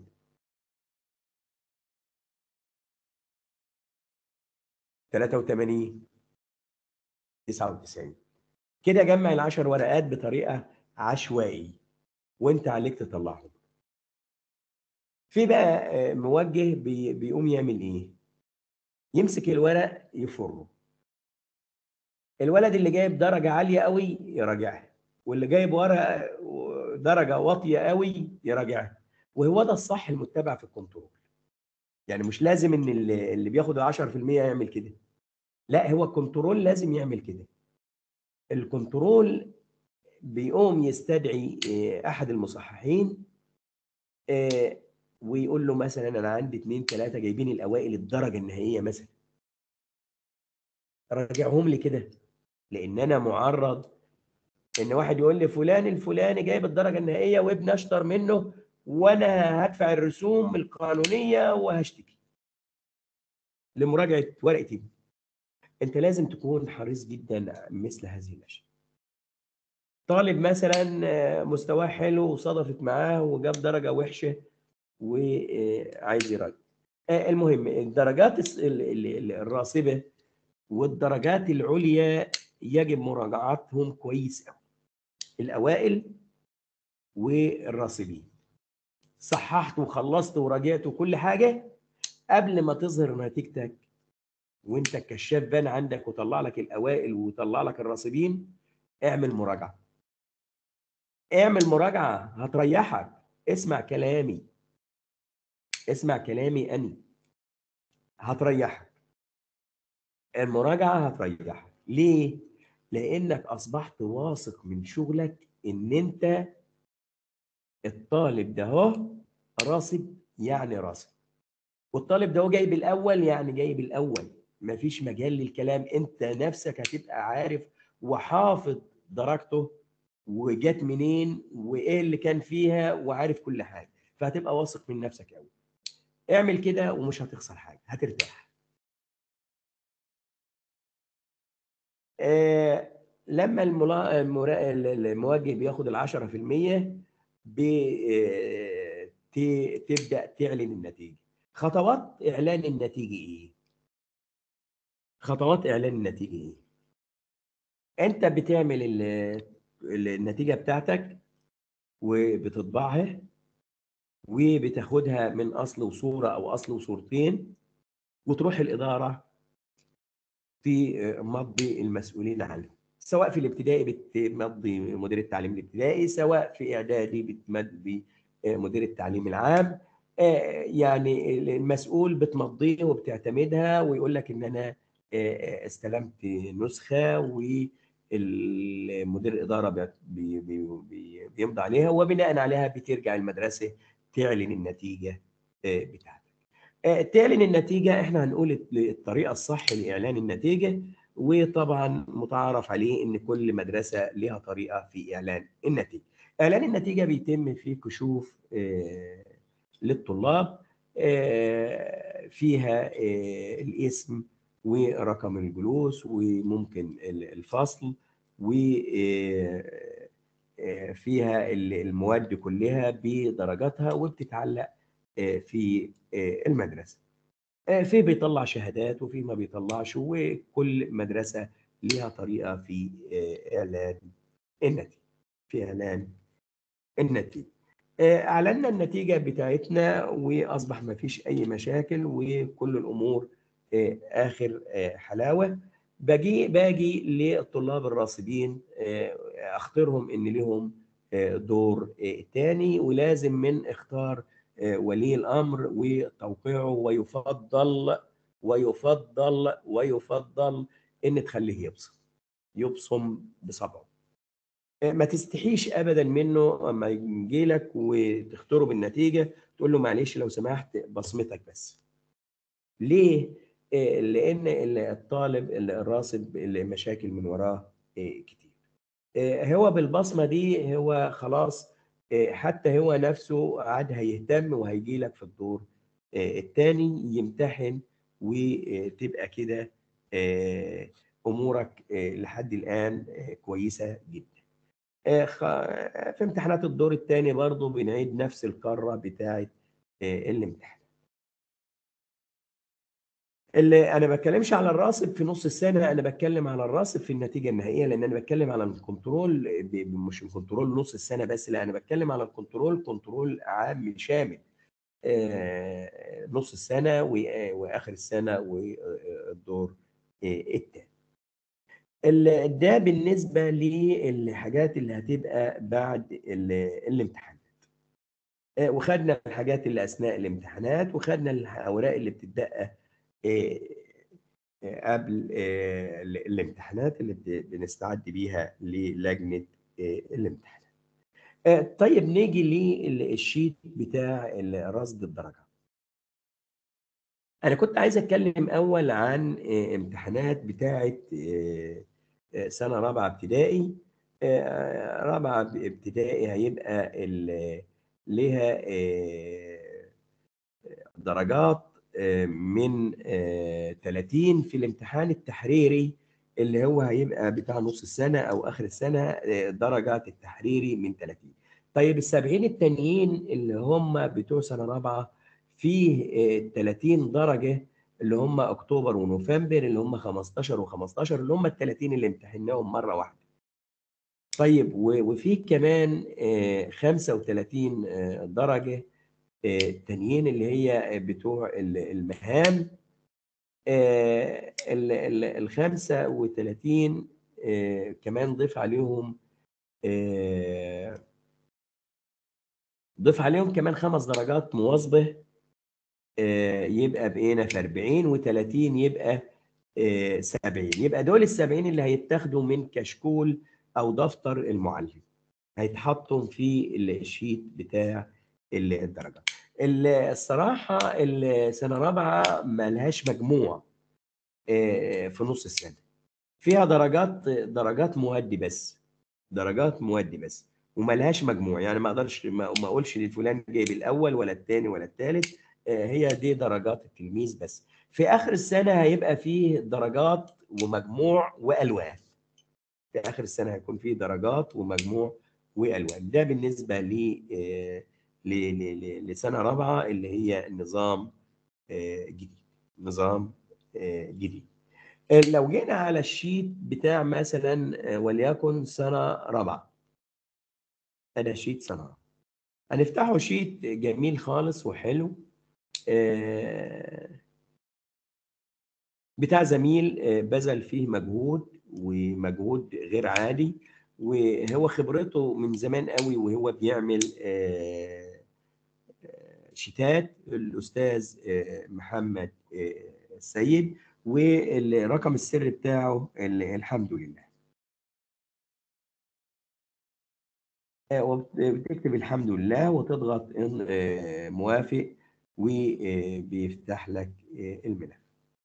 تلاتة وتمانين، تسعة وتسعين. كده جمع العشر ورقات بطريقه عشوائيه، وانت عليك تطلعهم. في بقى آه، موجه بي- بيقوم يعمل ايه؟ يمسك الورق يفره. الولد اللي جايب درجه عاليه قوي يراجعها، واللي جايب ورقه درجه واطيه قوي يراجعها. وهو ده الصح المتبع في الكنترول. يعني مش لازم ان اللي اللي بياخد عشرة في المية يعمل كده، لا، هو الكنترول لازم يعمل كده. الكنترول بيقوم يستدعي آه، احد المصححين، آه، ويقول له مثلا انا عندي اثنين ثلاثه جايبين الاوائل الدرجه النهائيه مثلا، راجعهم لي كده، لان انا معرض ان واحد يقول لي فلان الفلاني جايب الدرجه النهائيه وابن اشطر منه، وانا هدفع الرسوم القانونيه وهشتكي لمراجعه ورقتي. انت لازم تكون حريص جدا مثل هذه الاشياء. طالب مثلا آه، مستواه حلو وصدفت معاه وجاب درجه وحشه وعايز يراجع. آه، المهم الدرجات الس- ال- ال- ال- الراسبه والدرجات العليا يجب مراجعتهم كويس قوي، الاوائل والراسبين. صححت وخلصت وراجعت وكل حاجه، قبل ما تظهر نتيجتك وانت الكشاف بان عندك وطلع لك الاوائل وطلع لك الراسبين، اعمل مراجعه. اعمل مراجعه هتريحك. اسمع كلامي، اسمع كلامي اني هتريحك. المراجعه هتريحك ليه؟ لانك اصبحت واثق من شغلك، ان انت الطالب ده هو راسب يعني راسب، والطالب ده هو جايب الاول يعني جايب الاول. مفيش مجال للكلام، انت نفسك هتبقى عارف وحافظ درجته وجات منين وايه اللي كان فيها وعارف كل حاجه، فهتبقى واثق من نفسك قوي. اعمل كده ومش هتخسر حاجه، هترتاح. آه لما الملا... المرا... المواجه بياخد ال عشرة في المية، ب... آه ت... تبدا تعلن النتيجه. خطوات اعلان النتيجه ايه؟ خطوات اعلان النتيجه ايه؟ انت بتعمل ال... ال- النتيجه بتاعتك وبتطبعها، وبتاخدها من اصل وصوره او اصل وصورتين، وتروح الاداره في مضي المسؤولين عنه. سواء في الابتدائي بتمضي مدير التعليم الابتدائي، سواء في اعدادي بتمضي مدير التعليم العام. آه، يعني المسؤول بتمضيه وبتعتمدها ويقول لك ان انا آه، استلمت نسخه، والمدير الاداره بي- بي- بي- بيمضي عليها، وبناء عليها بترجع المدرسه تعلن النتيجه آه، بتاعتك. آه، تعلن النتيجة، احنا هنقول الت- الطريقة الصح لإعلان النتيجة. وطبعا متعارف عليه إن كل مدرسة لها طريقة في إعلان النتيجة. إعلان النتيجة بيتم في كشوف آه، للطلاب، آه، فيها آه، الاسم ورقم الجلوس وممكن ال- الفصل، وفيها المواد كلها بدرجاتها، وبتتعلق آه، في آه، المدرسة. آه، في بيطلع شهادات وفي ما بيطلعش، وكل مدرسة ليها طريقة في آه، إعلان النتيجة في إعلان النتيجة. آه، أعلنا النتيجة بتاعتنا وأصبح ما فيش أي مشاكل وكل الأمور آه، آخر آه، حلاوة. باجي باجي للطلاب الراصدين، آه، أخطرهم إن لهم آه، دور آه، تاني، ولازم من اختار آه، ولي الأمر وتوقيعه، ويفضل ويفضل ويفضل إن تخليه يبصم يبصم بصبعه. ما تستحيش ابدا منه اما يجي لك وتختاره بالنتيجه تقول له معلش لو سمحت بصمتك بس. ليه؟ آه، لان الطالب الراصد المشاكل من وراه آه، كتير. آه، هو بالبصمه دي هو خلاص، آه، حتى هو نفسه عاد هيهتم وهيجي لك في الدور آه، الثاني يمتحن، وتبقى كده آه، امورك آه، لحد الان آه، كويسه جدا. آه، خ- في امتحانات الدور الثاني برضه بنعيد نفس الكرة بتاعة آه، الامتحان. اللي انا بتكلمش على الراسب في نص السنه، انا بتكلم على الراسب في النتيجه النهائيه، لان انا بتكلم على الكنترول ب- ب- مش الكنترول نص السنه بس، لا انا بتكلم على الكنترول كنترول عام شامل، آه، نص السنه و- آه، واخر السنه والدور الثاني. ده بالنسبه للحاجات اللي هتبقى بعد ال- الامتحان. آه، وخدنا الحاجات اللي اثناء الامتحانات، وخدنا الاوراق اللي بتتبقى آه، آه، قبل آه، ال- الامتحانات اللي ب- بنستعد بيها للجنه آه، الامتحانات. آه، طيب نيجي للشيت بتاع ال- رصد الدرجات. انا كنت عايز اتكلم اول عن آه، امتحانات بتاعه آه، آه، سنه رابعه ابتدائي. آه، رابعه ابتدائي هيبقى ال- ليها آه، درجات آه، من آه، ثلاثين في الامتحان التحريري اللي هو هيبقى بتاع نص السنة أو آخر السنة. آه، درجات التحريري من ثلاثين. طيب السبعين التانيين اللي هم بتوع سنة رابعة فيه آه، ثلاثين درجة، اللي هم أكتوبر ونوفمبر، اللي هم خمستاشر و15، اللي هم ال ثلاثين اللي امتحناهم مرة واحدة. طيب و- وفيه كمان آه، خمسة وثلاثين آه، درجة آه، التانيين اللي هي بتوع ال- المهام. آه، ال ال- ال خمسة وثلاثين آه، كمان ضيف عليهم آه، ضيف عليهم كمان خمس درجات مواظبة، آه، يبقى بقينا في أربعين، و30 يبقى آه، سبعين. يبقى دول ال سبعين اللي هيتاخدوا من كشكول أو دفتر المعلم، هيتحطوا في الشيت بتاع ال- الدرجات. ال- الصراحة السنة رابعة ما لهاش مجموع آه، في نص السنة، فيها درجات درجات مواد بس، درجات مواد بس، وما لهاش مجموع. يعني ما اقدرش ما ما اقولش لفلان جايب الاول ولا الثاني ولا الثالث، هي دي درجات التلميذ بس. في اخر السنه هيبقى فيه درجات ومجموع والوان. في اخر السنه هيكون فيه درجات ومجموع والوان. ده بالنسبه ل آه، ل- ل- ل- لسنه رابعه اللي هي نظام آه، جديد. نظام آه، جديد. لو جينا على الشيت بتاع مثلا آه، وليكن سنه رابعه، انا شيت سنه رابعه هنفتحه. شيت جميل خالص وحلو، آه، بتاع زميل آه، بذل فيه مجهود ومجهود غير عادي، وهو خبرته من زمان قوي وهو بيعمل آه، شيتات. الاستاذ آه، محمد آه، السيد، والرقم السري بتاعه ال- الحمد لله. آه، وبتكتب الحمد لله وتضغط إن- آه، موافق، وبيفتح لك آه، الملف.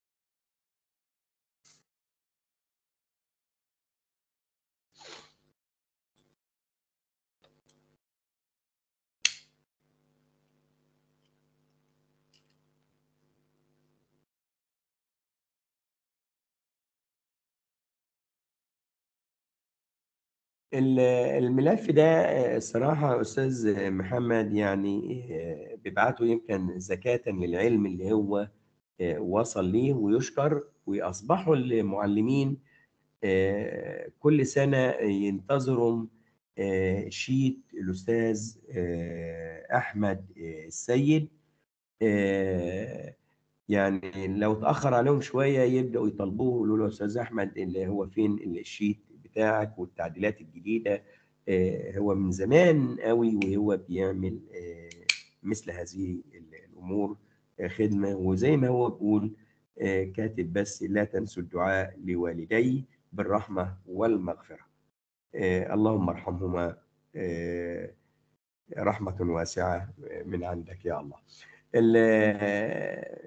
ال- الملف ده آه، الصراحة يا أستاذ محمد يعني آه، بيبعته يمكن زكاة للعلم اللي هو آه، وصل ليه ويشكر، وأصبحوا المعلمين آه، كل سنة ينتظروا آه، شيت الأستاذ آه، أحمد آه، السيد. آه، يعني لو اتأخر عليهم شوية يبدأوا يطالبوه يقولوا له يا أستاذ أحمد اللي هو فين الشيت بتاعك والتعديلات الجديدة. آه، هو من زمان قوي وهو بيعمل آه، مثل هذه الأمور آه، خدمة. وزي ما هو بيقول آه، كاتب بس لا تنسوا الدعاء لوالدي بالرحمة والمغفرة. آه، اللهم ارحمهما آه، رحمة واسعة من عندك يا الله. ال-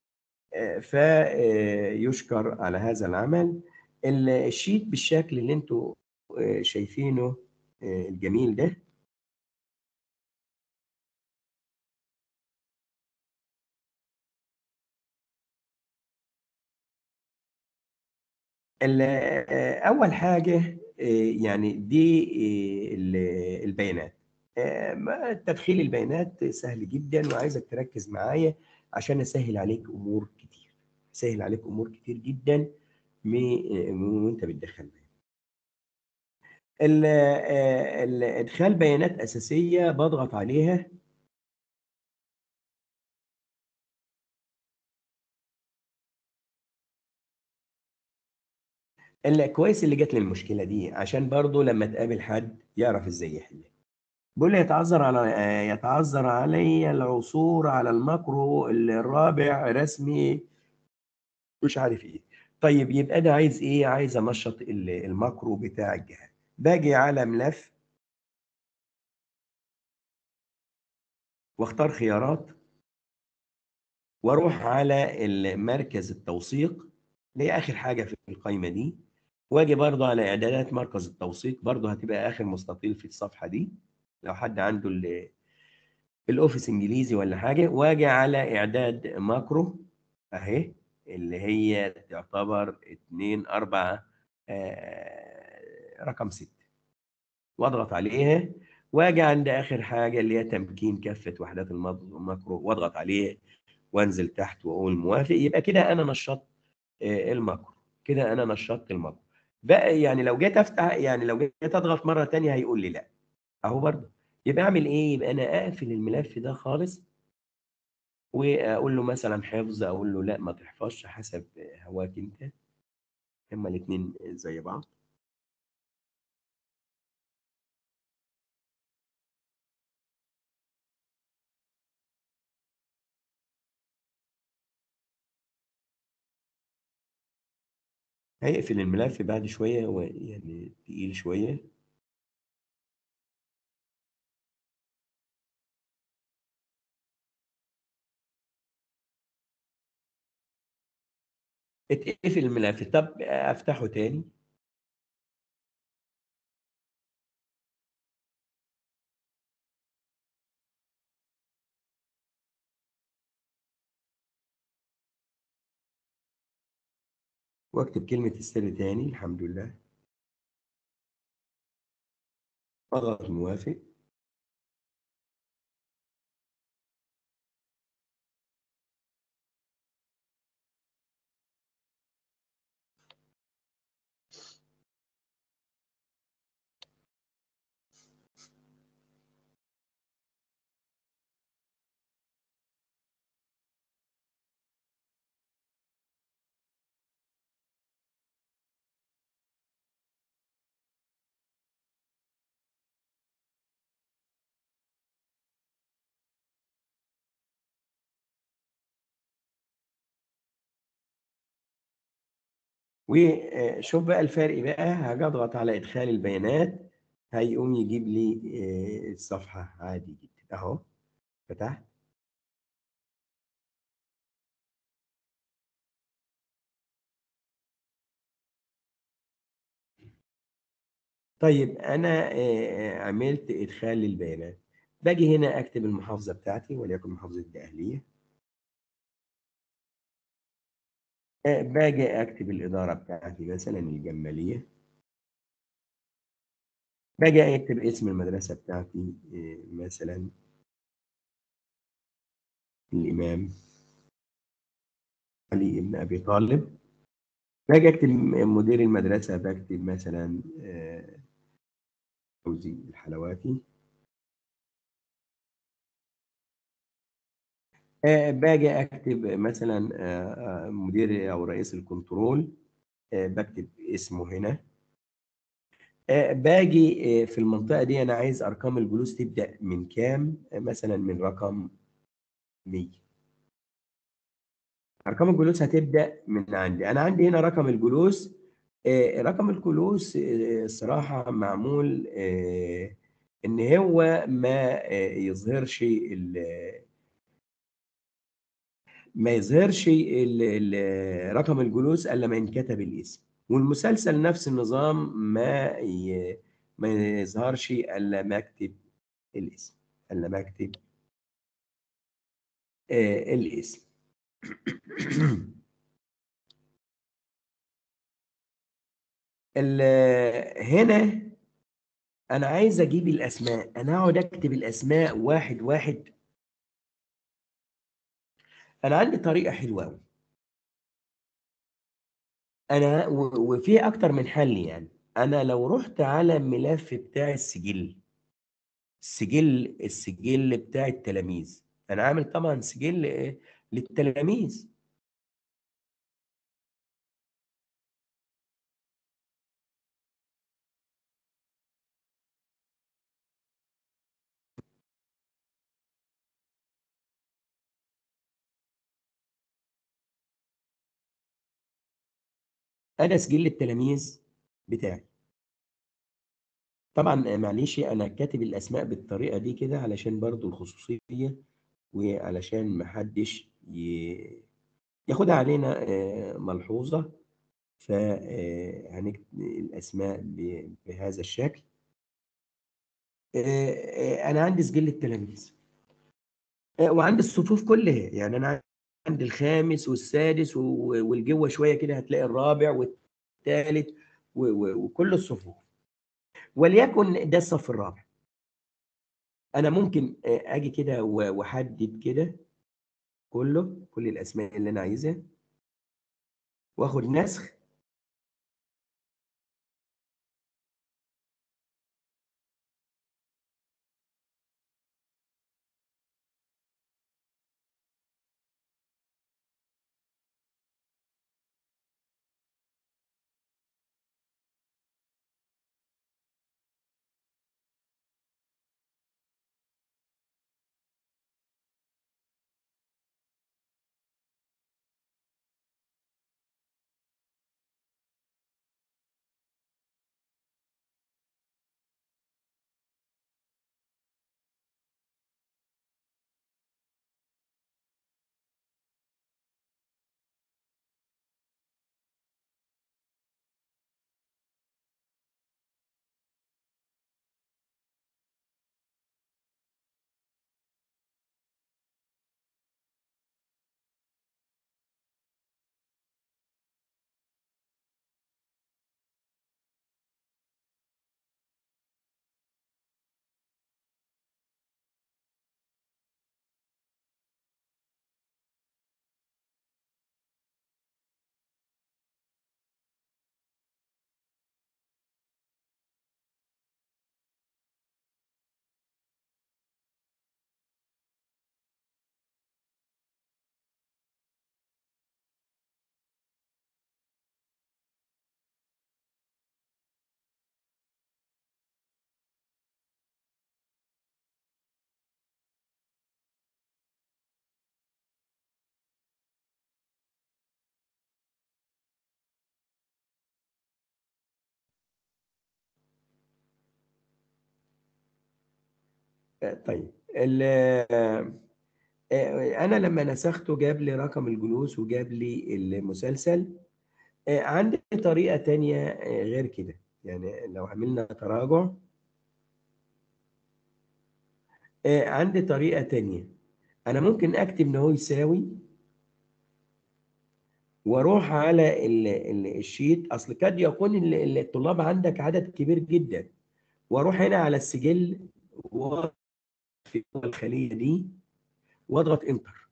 فيشكر على هذا العمل. الشيت بالشكل اللي انتوا آه، شايفينه آه، الجميل ده. ال- آه، أول حاجة آه، يعني دي آه، ال- البيانات. آه، ما- تدخيل البيانات سهل جدا، وعايزك تركز معايا عشان أسهل عليك أمور كتير. سهل عليك أمور كتير جدا م- م- وأنت بتدخل بيانات. ال- آه، ال- إدخال بيانات أساسية بضغط عليها. الكويس اللي جات لي المشكله دي عشان برضو لما تقابل حد يعرف ازاي يحل. بيقول لي يتعذر على آه، يتعذر علي العثور على الماكرو الرابع رسمي، مش عارف ايه. طيب يبقى انا عايز ايه؟ عايز انشط ال- الماكرو بتاع الجهاز. باجي على ملف واختار خيارات، واروح على مركز التوثيق اللي هي اخر حاجه في القائمه دي. واجي برضو على اعدادات مركز التوثيق، برضو هتبقى اخر مستطيل في الصفحه دي لو حد عنده ال- الاوفيس انجليزي ولا حاجه. واجي على اعداد ماكرو اهي، اللي هي تعتبر اتنين اربعة آه، رقم ستة، واضغط عليها. واجي عند اخر حاجه اللي هي تمكين كافه وحدات المض- الماكرو، واضغط عليه وانزل تحت واقول موافق. يبقى كده انا نشطت آه، الماكرو. كده انا نشطت الماكرو. بقى يعني لو جيت افتح، يعني لو جيت اضغط مره تانية هيقول لي لا اهو برضه. يبقى اعمل ايه؟ يبقى انا اقفل الملف ده خالص، واقول له مثلا حفظ، اقول له لا ما تحفظش حسب هواك انت. هما الاثنين زي بعض. هيقفل الملف بعد شويه، ويعني تقيل شويه. اتقفل الملف. طب افتحه تاني. واكتب كلمه السر تاني الحمد لله. اضغط موافق. وشوف بقى الفرق بقى. هاجي اضغط على ادخال البيانات، هيقوم يجيب لي آه، الصفحه عادي جدا اهو. فتحت. طيب أنا آآ عملت إدخال للبيانات، باجي هنا أكتب المحافظة بتاعتي وليكن محافظة الدقهلية. آآ باجي أكتب الإدارة بتاعتي مثلًا الجمالية. باجي أكتب اسم المدرسة بتاعتي آآ مثلًا الإمام علي بن أبي طالب. باجي أكتب م مدير المدرسة باكتب مثلًا آآ فوزي الحلواتي. آآ باجي أكتب مثلًا آآ مدير أو رئيس الكنترول، آآ باكتب اسمه هنا. آآ باجي آآ في المنطقة دي أنا عايز أرقام الجلوس تبدأ من كام، آه، مثلًا من رقم مية. أرقام الجلوس هتبدأ من عندي، أنا عندي هنا رقم الجلوس. آآ رقم الجلوس آآ الصراحة معمول آآ إن هو ما آآ يظهرش ال ما يظهرش ال ال رقم الجلوس إلا لمّا ينكتب الاسم، والمسلسل نفس النظام ما ي ما يظهرش إلا لمّا أكتب الاسم، إلا لمّا أكتب آآ الاسم. ال هنا أنا عايز أجيب الأسماء، أنا هاقعد أكتب الأسماء واحد، واحد. أنا عندي طريقة حلوة أوي، أنا و وفي أكتر من حل يعني. أنا لو رُحت على الملف بتاع السجل، السجل السجل بتاع التلاميذ، أنا عامل طبعًا سجل آآ للتلاميذ. أنا سجل التلاميذ بتاعي. طبعًا معلش أنا كاتب الأسماء بالطريقة دي كده علشان برضه الخصوصية، وعلشان ما حدش ي ياخدها علينا آآ ملحوظة. ف آآ هنكتب الأسماء ب بهذا الشكل. آآ أنا عندي سجل التلاميذ، آآ وعندي الصفوف كلها، يعني أنا عندي الخامس والسادس و ولجوّه شوية كده هتلاقي الرابع والتالت و و وكل الصفوف، وليكن ده الصف الرابع. أنا ممكن آآ آجي كده و وأحدد كده كله، كل الأسماء اللي أنا عايزها، وآخد نسخ. آآ طيب ال آآ أنا لمّا نسخته جاب لي رقم الجلوس وجاب لي المسلسل. آآ عندي طريقة تانية آآ غير كده. يعني لو عملنا تراجع، آه عندي طريقة تانية. أنا ممكن أكتب إن هو يساوي، واروح على ال- ال- الشيت، اصل قد يكون ال- ال- الطلاب عندك عدد كبير جدا، واروح هنا على السجل واضغط في الخليه دي واضغط انتر،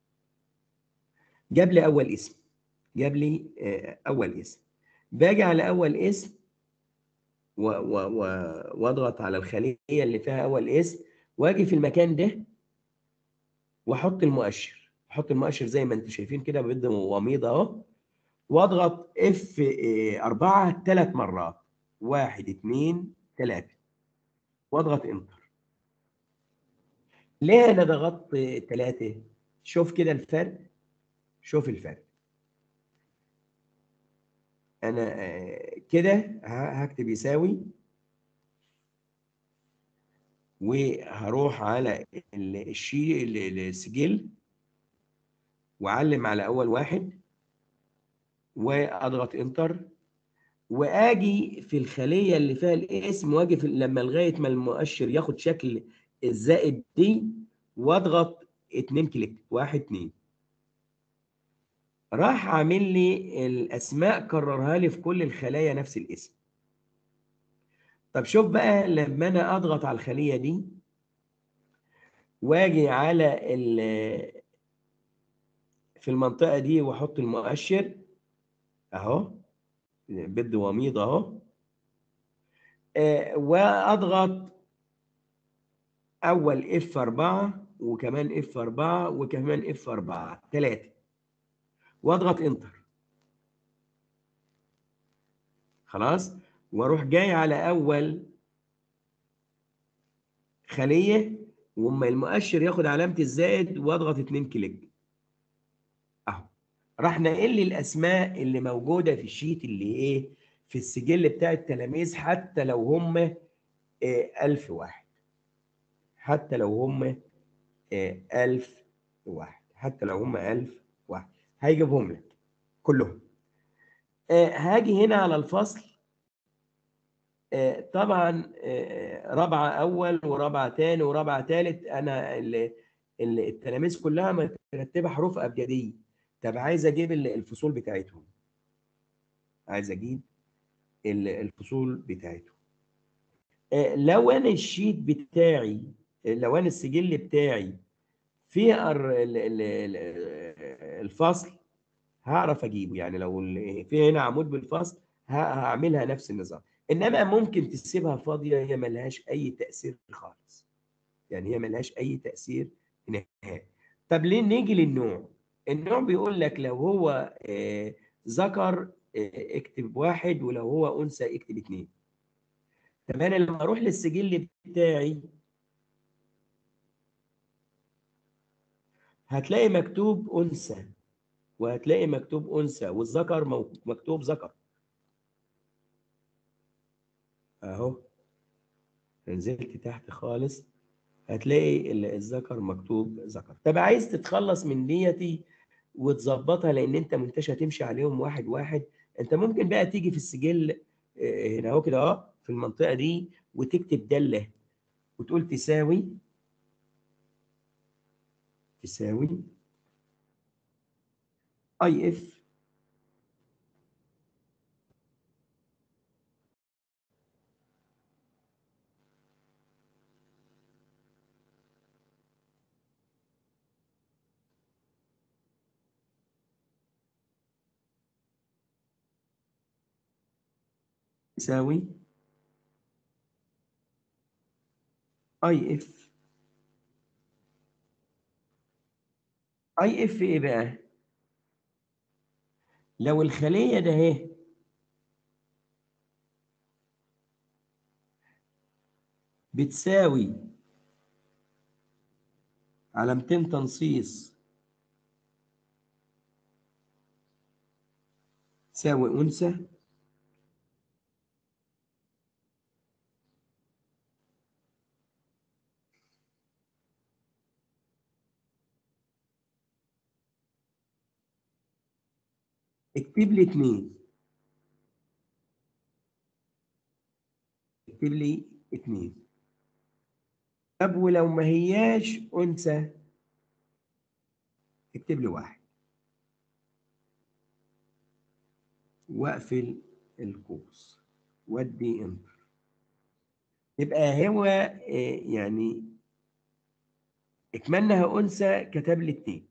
جاب لي اول اسم، جاب لي آه، اول اسم. باجي على اول اسم و- و- و- واضغط على الخليه اللي فيها اول اسم، واجي في المكان ده واحط المؤشر، احط المؤشر زي ما انتم شايفين كده بيض وميض اهو، واضغط اف أربعة ثلاث مرات، واحد اثنين ثلاثة، واضغط انتر. ليه انا ضغطت ثلاثة؟ شوف كده الفرق، شوف الفرق. انا آه، كده ه- هكتب يساوي، وهروح على ال- الشي ال- السجل، واعلم على اول واحد واضغط انتر، واجي في الخليه اللي فيها الاسم، واجي في لما لغايه ما المؤشر ياخد شكل الزائد دي، واضغط اتنين كليك، واحد اتنين، راح عامل لي الاسماء كررها لي في كل الخلايا نفس الاسم. طب شوف بقى لما انا اضغط على الخليه دي واجي على ال- في المنطقه دي واحط المؤشر اهو، بد وميض اهو، آه، واضغط اول اف أربعة وكمان اف أربعة وكمان اف أربعة ثلاثة، واضغط انتر. خلاص، واروح جاي على اول خليه، واما المؤشر ياخد علامه الزائد واضغط اتنين كليك اهو، راح ناقل لي الاسماء اللي موجوده في الشيت اللي ايه، في السجل بتاع التلاميذ، حتى لو هم إيه ألف واحد، حتى لو هم إيه ألف واحد، حتى لو هم ألف واحد هيجيبهم لك كلهم. آه، هاجي هنا على الفصل، آه، طبعا آه، رابعه اول ورابعه تاني ورابعه تالت، انا ال- ال- التلاميذ كلها مترتبه حروف ابجديه. طب عايز اجيب ال- الفصول بتاعتهم، عايز اجيب ال- الفصول بتاعتهم. آه، لو انا الشيت بتاعي، لو انا السجل بتاعي فيه الر- ال- ال- ال- الفصل، هعرف اجيبه. يعني لو ال- في هنا عمود بالفصل ه- هعملها نفس النظام. انما ممكن تسيبها فاضيه، هي ملهاش اي تاثير خالص، يعني هي ملهاش اي تاثير نهائي. طب ليه نيجي للنوع؟ النوع بيقول لك لو هو آه، ذكر آه، اكتب واحد، ولو هو انثى اكتب اثنين. طب انا لما اروح للسجل بتاعي هتلاقي مكتوب انثى، وهتلاقي مكتوب انثى، والذكر مو- مكتوب ذكر اهو. نزلت تحت خالص هتلاقي ال- الذكر مكتوب ذكر. طب عايز تتخلص من ديتي وتظبطها، لان انت ما انتش هتمشي عليهم واحد واحد، انت ممكن بقى تيجي في السجل آه، هنا اهو كده اه في المنطقه دي، وتكتب داله وتقول تساوي، تساوي اي اف، تساوي اي اف. اي اف ايه بقى؟ لو الخليه ده اهي بتساوي علامتين تنصيص تساوي انثى، اكتب لي اتنين. اكتب لي اتنين. طب ولو ما هياش أنثى اكتب لي واحد واقفل القوس وادي انتر. يبقى هو آه، يعني اكمنها أنثى كتب لي اتنين.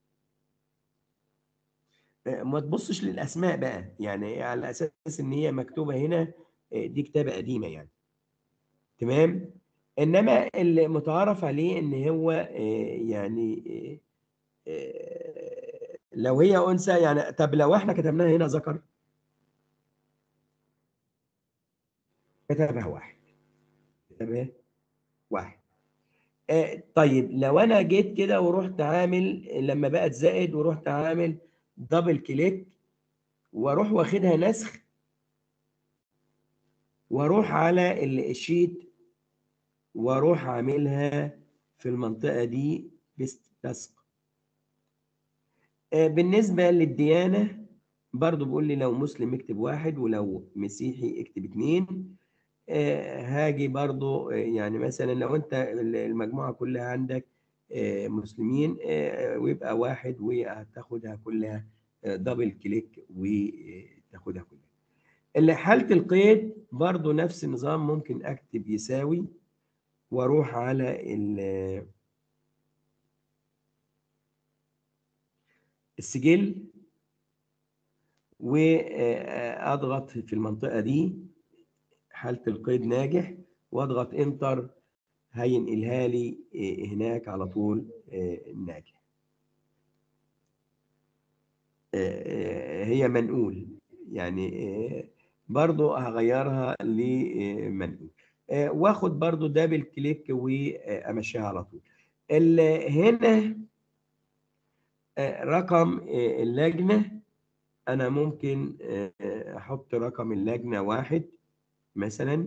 آه، ما تبصش للأسماء بقى، يعني على أساس إن هي مكتوبة هنا آه، دي كتابة قديمة يعني. تمام. إنما المتعارف عليه إن هو آه، يعني آه، آه، لو هي أنثى يعني. طب لو إحنا كتبناها هنا ذكر كتبها واحد. كتبها واحد. آه، طيب لو أنا جيت كده ورحت عامل لما بقت زائد ورحت عامل دبل كليك واروح واخدها نسخ واروح على الشيت واروح عاملها في المنطقة دي بيست لصق. آه، بالنسبة للديانة برضو بيقول لي لو مسلم اكتب واحد ولو مسيحي اكتب اتنين. آه، هاجي برضو آه، يعني مثلا لو انت المجموعة كلها عندك آه، مسلمين آه، ويبقى واحد وهتاخدها كلها آه، دبل كليك وتاخدها كلها. اللي حالة القيد برضو نفس النظام، ممكن اكتب يساوي واروح على ال- السجل واضغط في المنطقة دي حالة القيد ناجح واضغط انتر هينقلها لي هناك على طول ناجح. هي منقول يعني، برضو هغيرها لمنقول واخد برضو دبل كليك وامشيها على طول. هنا رقم اللجنة انا ممكن احط رقم اللجنة واحد مثلا.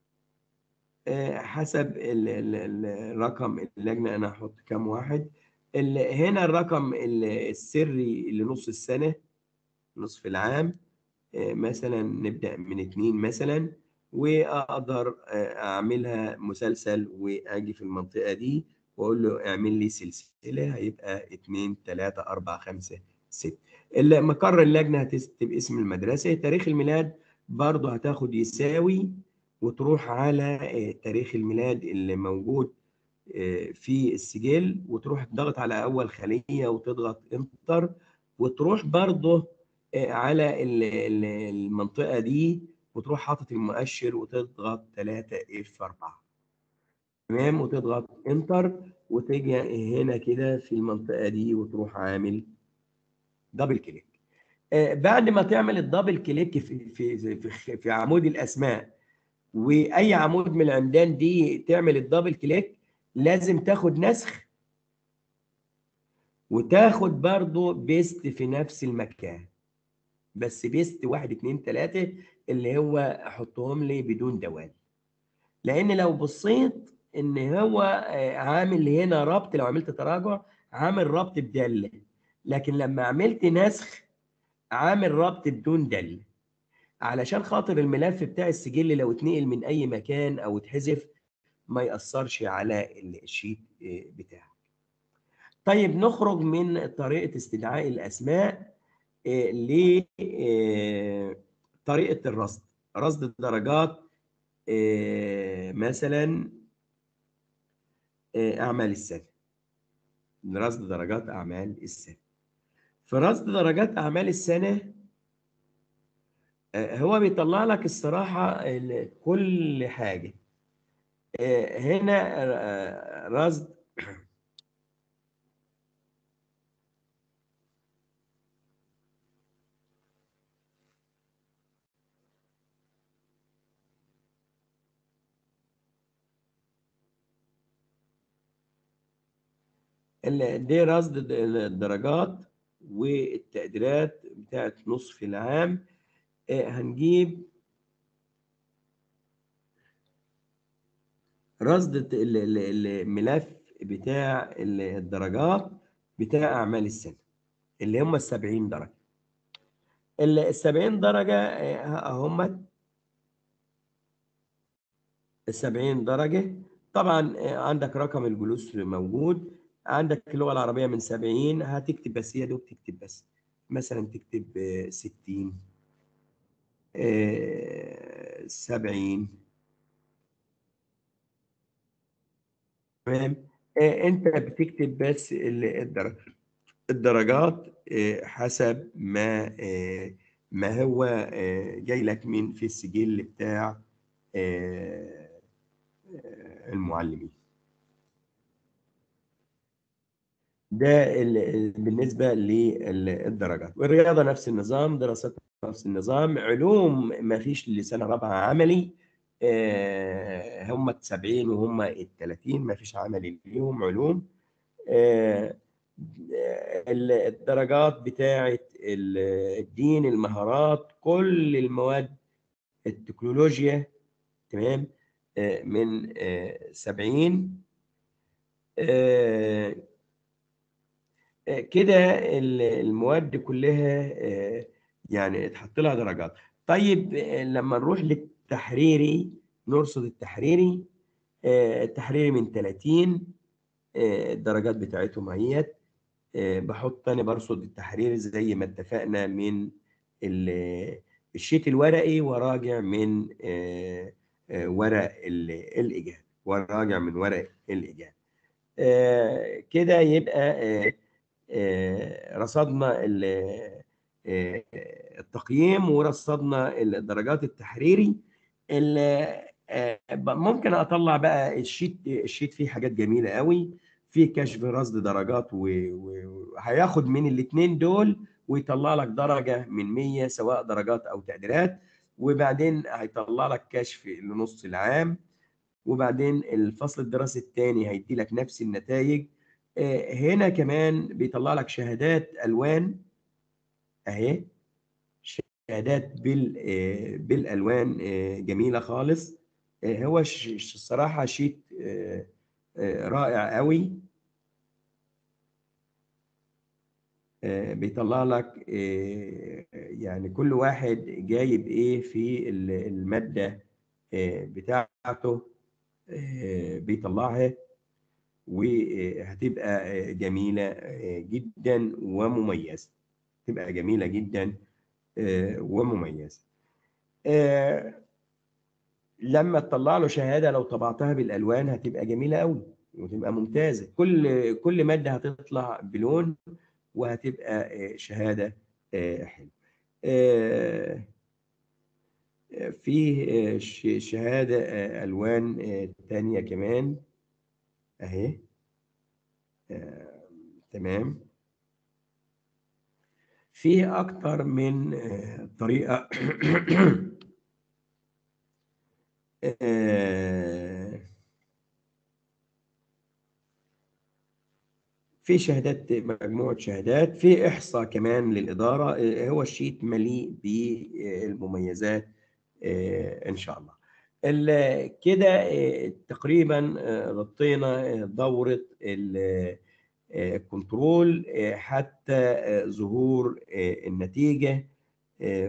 حسب الرقم اللجنة انا احط كام واحد. هنا الرقم السري لنص السنة نصف العام مثلا نبدأ من اتنين مثلا، واقدر اعملها مسلسل واجي في المنطقة دي واقول له اعمل لي سلسلة هيبقى اتنين تلاتة اربعة خمسة ستة. مقر اللجنة هتكتب اسم المدرسة. تاريخ الميلاد برضه هتاخد يساوي وتروح على تاريخ الميلاد اللي موجود في السجل وتروح تضغط على اول خلية وتضغط انتر وتروح برضه على المنطقة دي وتروح حاطط المؤشر وتضغط تلاتة اف اربعة. تمام. وتضغط انتر وتيجي هنا كده في المنطقة دي وتروح عامل دبل كليك. بعد ما تعمل الدبل كليك في في في, في عمود الاسماء واي عمود من العمدان دي تعمل الدبل كليك، لازم تاخد نسخ وتاخد برضو بيست في نفس المكان، بس بيست واحد اتنين تلاتة اللي هو احطهم لي بدون دوال. لان لو بصيت ان هو عامل هنا ربط، لو عملت تراجع عامل ربط بدالة، لكن لما عملت نسخ عامل ربط بدون دالة، علشان خاطر الملف بتاع السجل لو اتنقل من اي مكان او اتحذف ما يأثرش على الشيت بتاعك. طيب نخرج من طريقة استدعاء الأسماء لطريقة الرصد. رصد درجات مثلا أعمال السنة. رصد درجات أعمال السنة. في رصد درجات أعمال السنة هو بيطلع لك الصراحة كل حاجة. هنا رصد دي رصد الدرجات والتقديرات بتاعت نصف العام. هنجيب رصد الملف بتاع الدرجات بتاع أعمال السنة اللي هم السبعين درجة. السبعين درجة هم سبعين درجة. طبعا آه، عندك رقم الجلوس موجود، عندك اللغة العربية من سبعين، هتكتب بس يا دوب تكتب بس مثلا تكتب آه، ستين، آه، سبعين. تمام. آه، انت بتكتب بس ال- الدرجة الدرجات آه، حسب ما آه، ما هو آه، جاي لك من في السجل بتاع آه، آه، المعلمين. ده ال- ال- بالنسبة للدرجات. والرياضة نفس النظام، دراسات نفس النظام، علوم ما فيش لسنة رابعة عملي، آه، هم سبعين وهم ال ثلاثين، ما فيش عملي ليهم علوم. آه، ال- الدرجات بتاعة ال- الدين، المهارات، كل المواد، التكنولوجيا. تمام. آه، من آه، سبعين. آه، آه، كده ال- المواد كلها آه، يعني اتحط لها درجات. طيب آه، لما نروح للتحريري، نرصد التحريري. آه، التحريري من ثلاثين، آه، الدرجات بتاعتهم اهيت. آه، بحط انا برصد التحريري زي ما اتفقنا من ال- الشيت الورقي، وراجع من آه، آه، ورق ال- الإجابة، وراجع من ورق الإجابة. آه، كده يبقى آه، آه، رصدنا ال- آه، التقييم، ورصدنا الدرجات التحريري. ال- آه، ممكن اطلع بقى الشيت الشيت فيه حاجات جميله قوي، فيه كشف رصد درجات، وهياخد من الاثنين دول ويطلع لك درجه من مية، سواء درجات او تقديرات. وبعدين هيطلع لك كشف لنص العام، وبعدين الفصل الدراسي الثاني هيدي لك نفس النتائج. آه، هنا كمان بيطلع لك شهادات الوان اهي، شهادات بال آه، بالالوان، آه، جميله خالص. آه، هو ش- ش- الصراحه شيت آه، آه، رائع قوي. آه، بيطلع لك آه، يعني كل واحد جايب ايه في ال- الماده آه، بتاعته، آه، بيطلعها، وهتبقى جميلة جدا ومميزة. تبقى جميلة جدا آه، ومميزة. آه، لما تطلع له شهادة لو طبعتها بالألوان هتبقى جميلة قوي وتبقى ممتازة. كل كل مادة هتطلع بلون، وهتبقى آه، شهادة آه، حلوة. آه، فيه آه، ش- شهادة آه، ألوان آه، تانية كمان أهي. آه، تمام. فيه أكتر من آه، طريقة. آه، في شهادات، مجموعة شهادات، في إحصاء كمان للإدارة. آه، هو الشيت مليء بالمميزات آه، إن شاء الله. ال- كده آه، تقريبا آه، غطينا آه، دورة ال- آه، الكنترول آه، حتى آه، ظهور آه، النتيجة آه،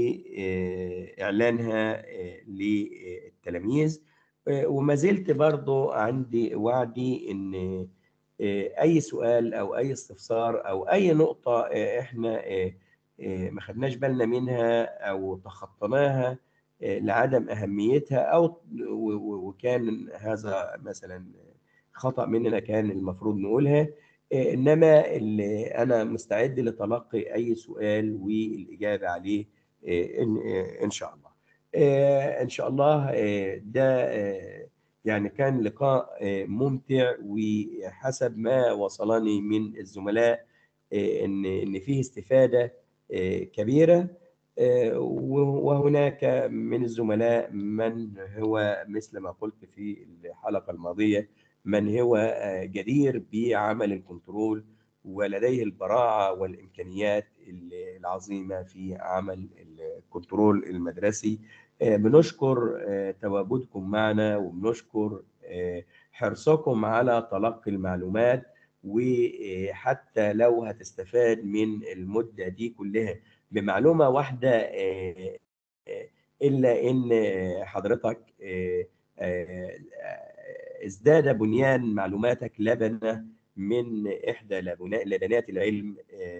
وإعلانها آه، للتلاميذ. آه، وما زلت برضو عندي وعدي إن آه، أي سؤال أو أي استفسار أو أي نقطة آه، إحنا آه، آه، ما خدناش بالنا منها أو تخطيناها آه، لعدم أهميتها، أو و- و- وكان هذا مثلا خطأ مننا كان المفروض نقولها. آه، إنما اللي أنا مستعد لتلقي أي سؤال والإجابة عليه آه، إن آه، إن شاء الله. آه، إن شاء الله. آه، ده آه، يعني كان لقاء آه، ممتع، وحسب ما وصلني من الزملاء آه، إن إن فيه استفادة آه، كبيرة. آه، وهناك من الزملاء من هو مثل ما قلت في الحلقة الماضية، من هو آه، جدير بعمل الكنترول، ولديه البراعة والإمكانيات العظيمة في عمل الكنترول المدرسي. آه، بنشكر آه، تواجدكم معنا، وبنشكر آه، حرصكم على تلقي المعلومات. وحتى لو هتستفاد من المدة دي كلها بمعلومة واحدة، آه، آه، إلا إن حضرتك آه، ازداد بنيان معلوماتك لبنة من إحدى لبنات العلم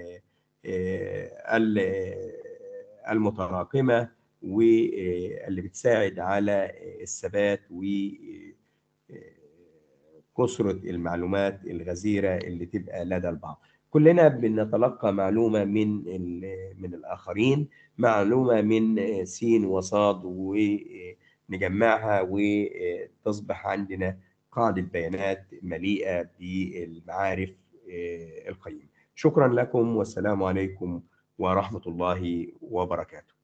المتراكمة واللي بتساعد على الثبات وكثرة المعلومات الغزيرة اللي تبقى لدى البعض. كلنا بنتلقى معلومة من من الآخرين، معلومة من سين وصاد، ونجمعها وتصبح عندنا قاعدة بيانات مليئة بالمعارف القيمة. شكرا لكم، والسلام عليكم ورحمة الله وبركاته.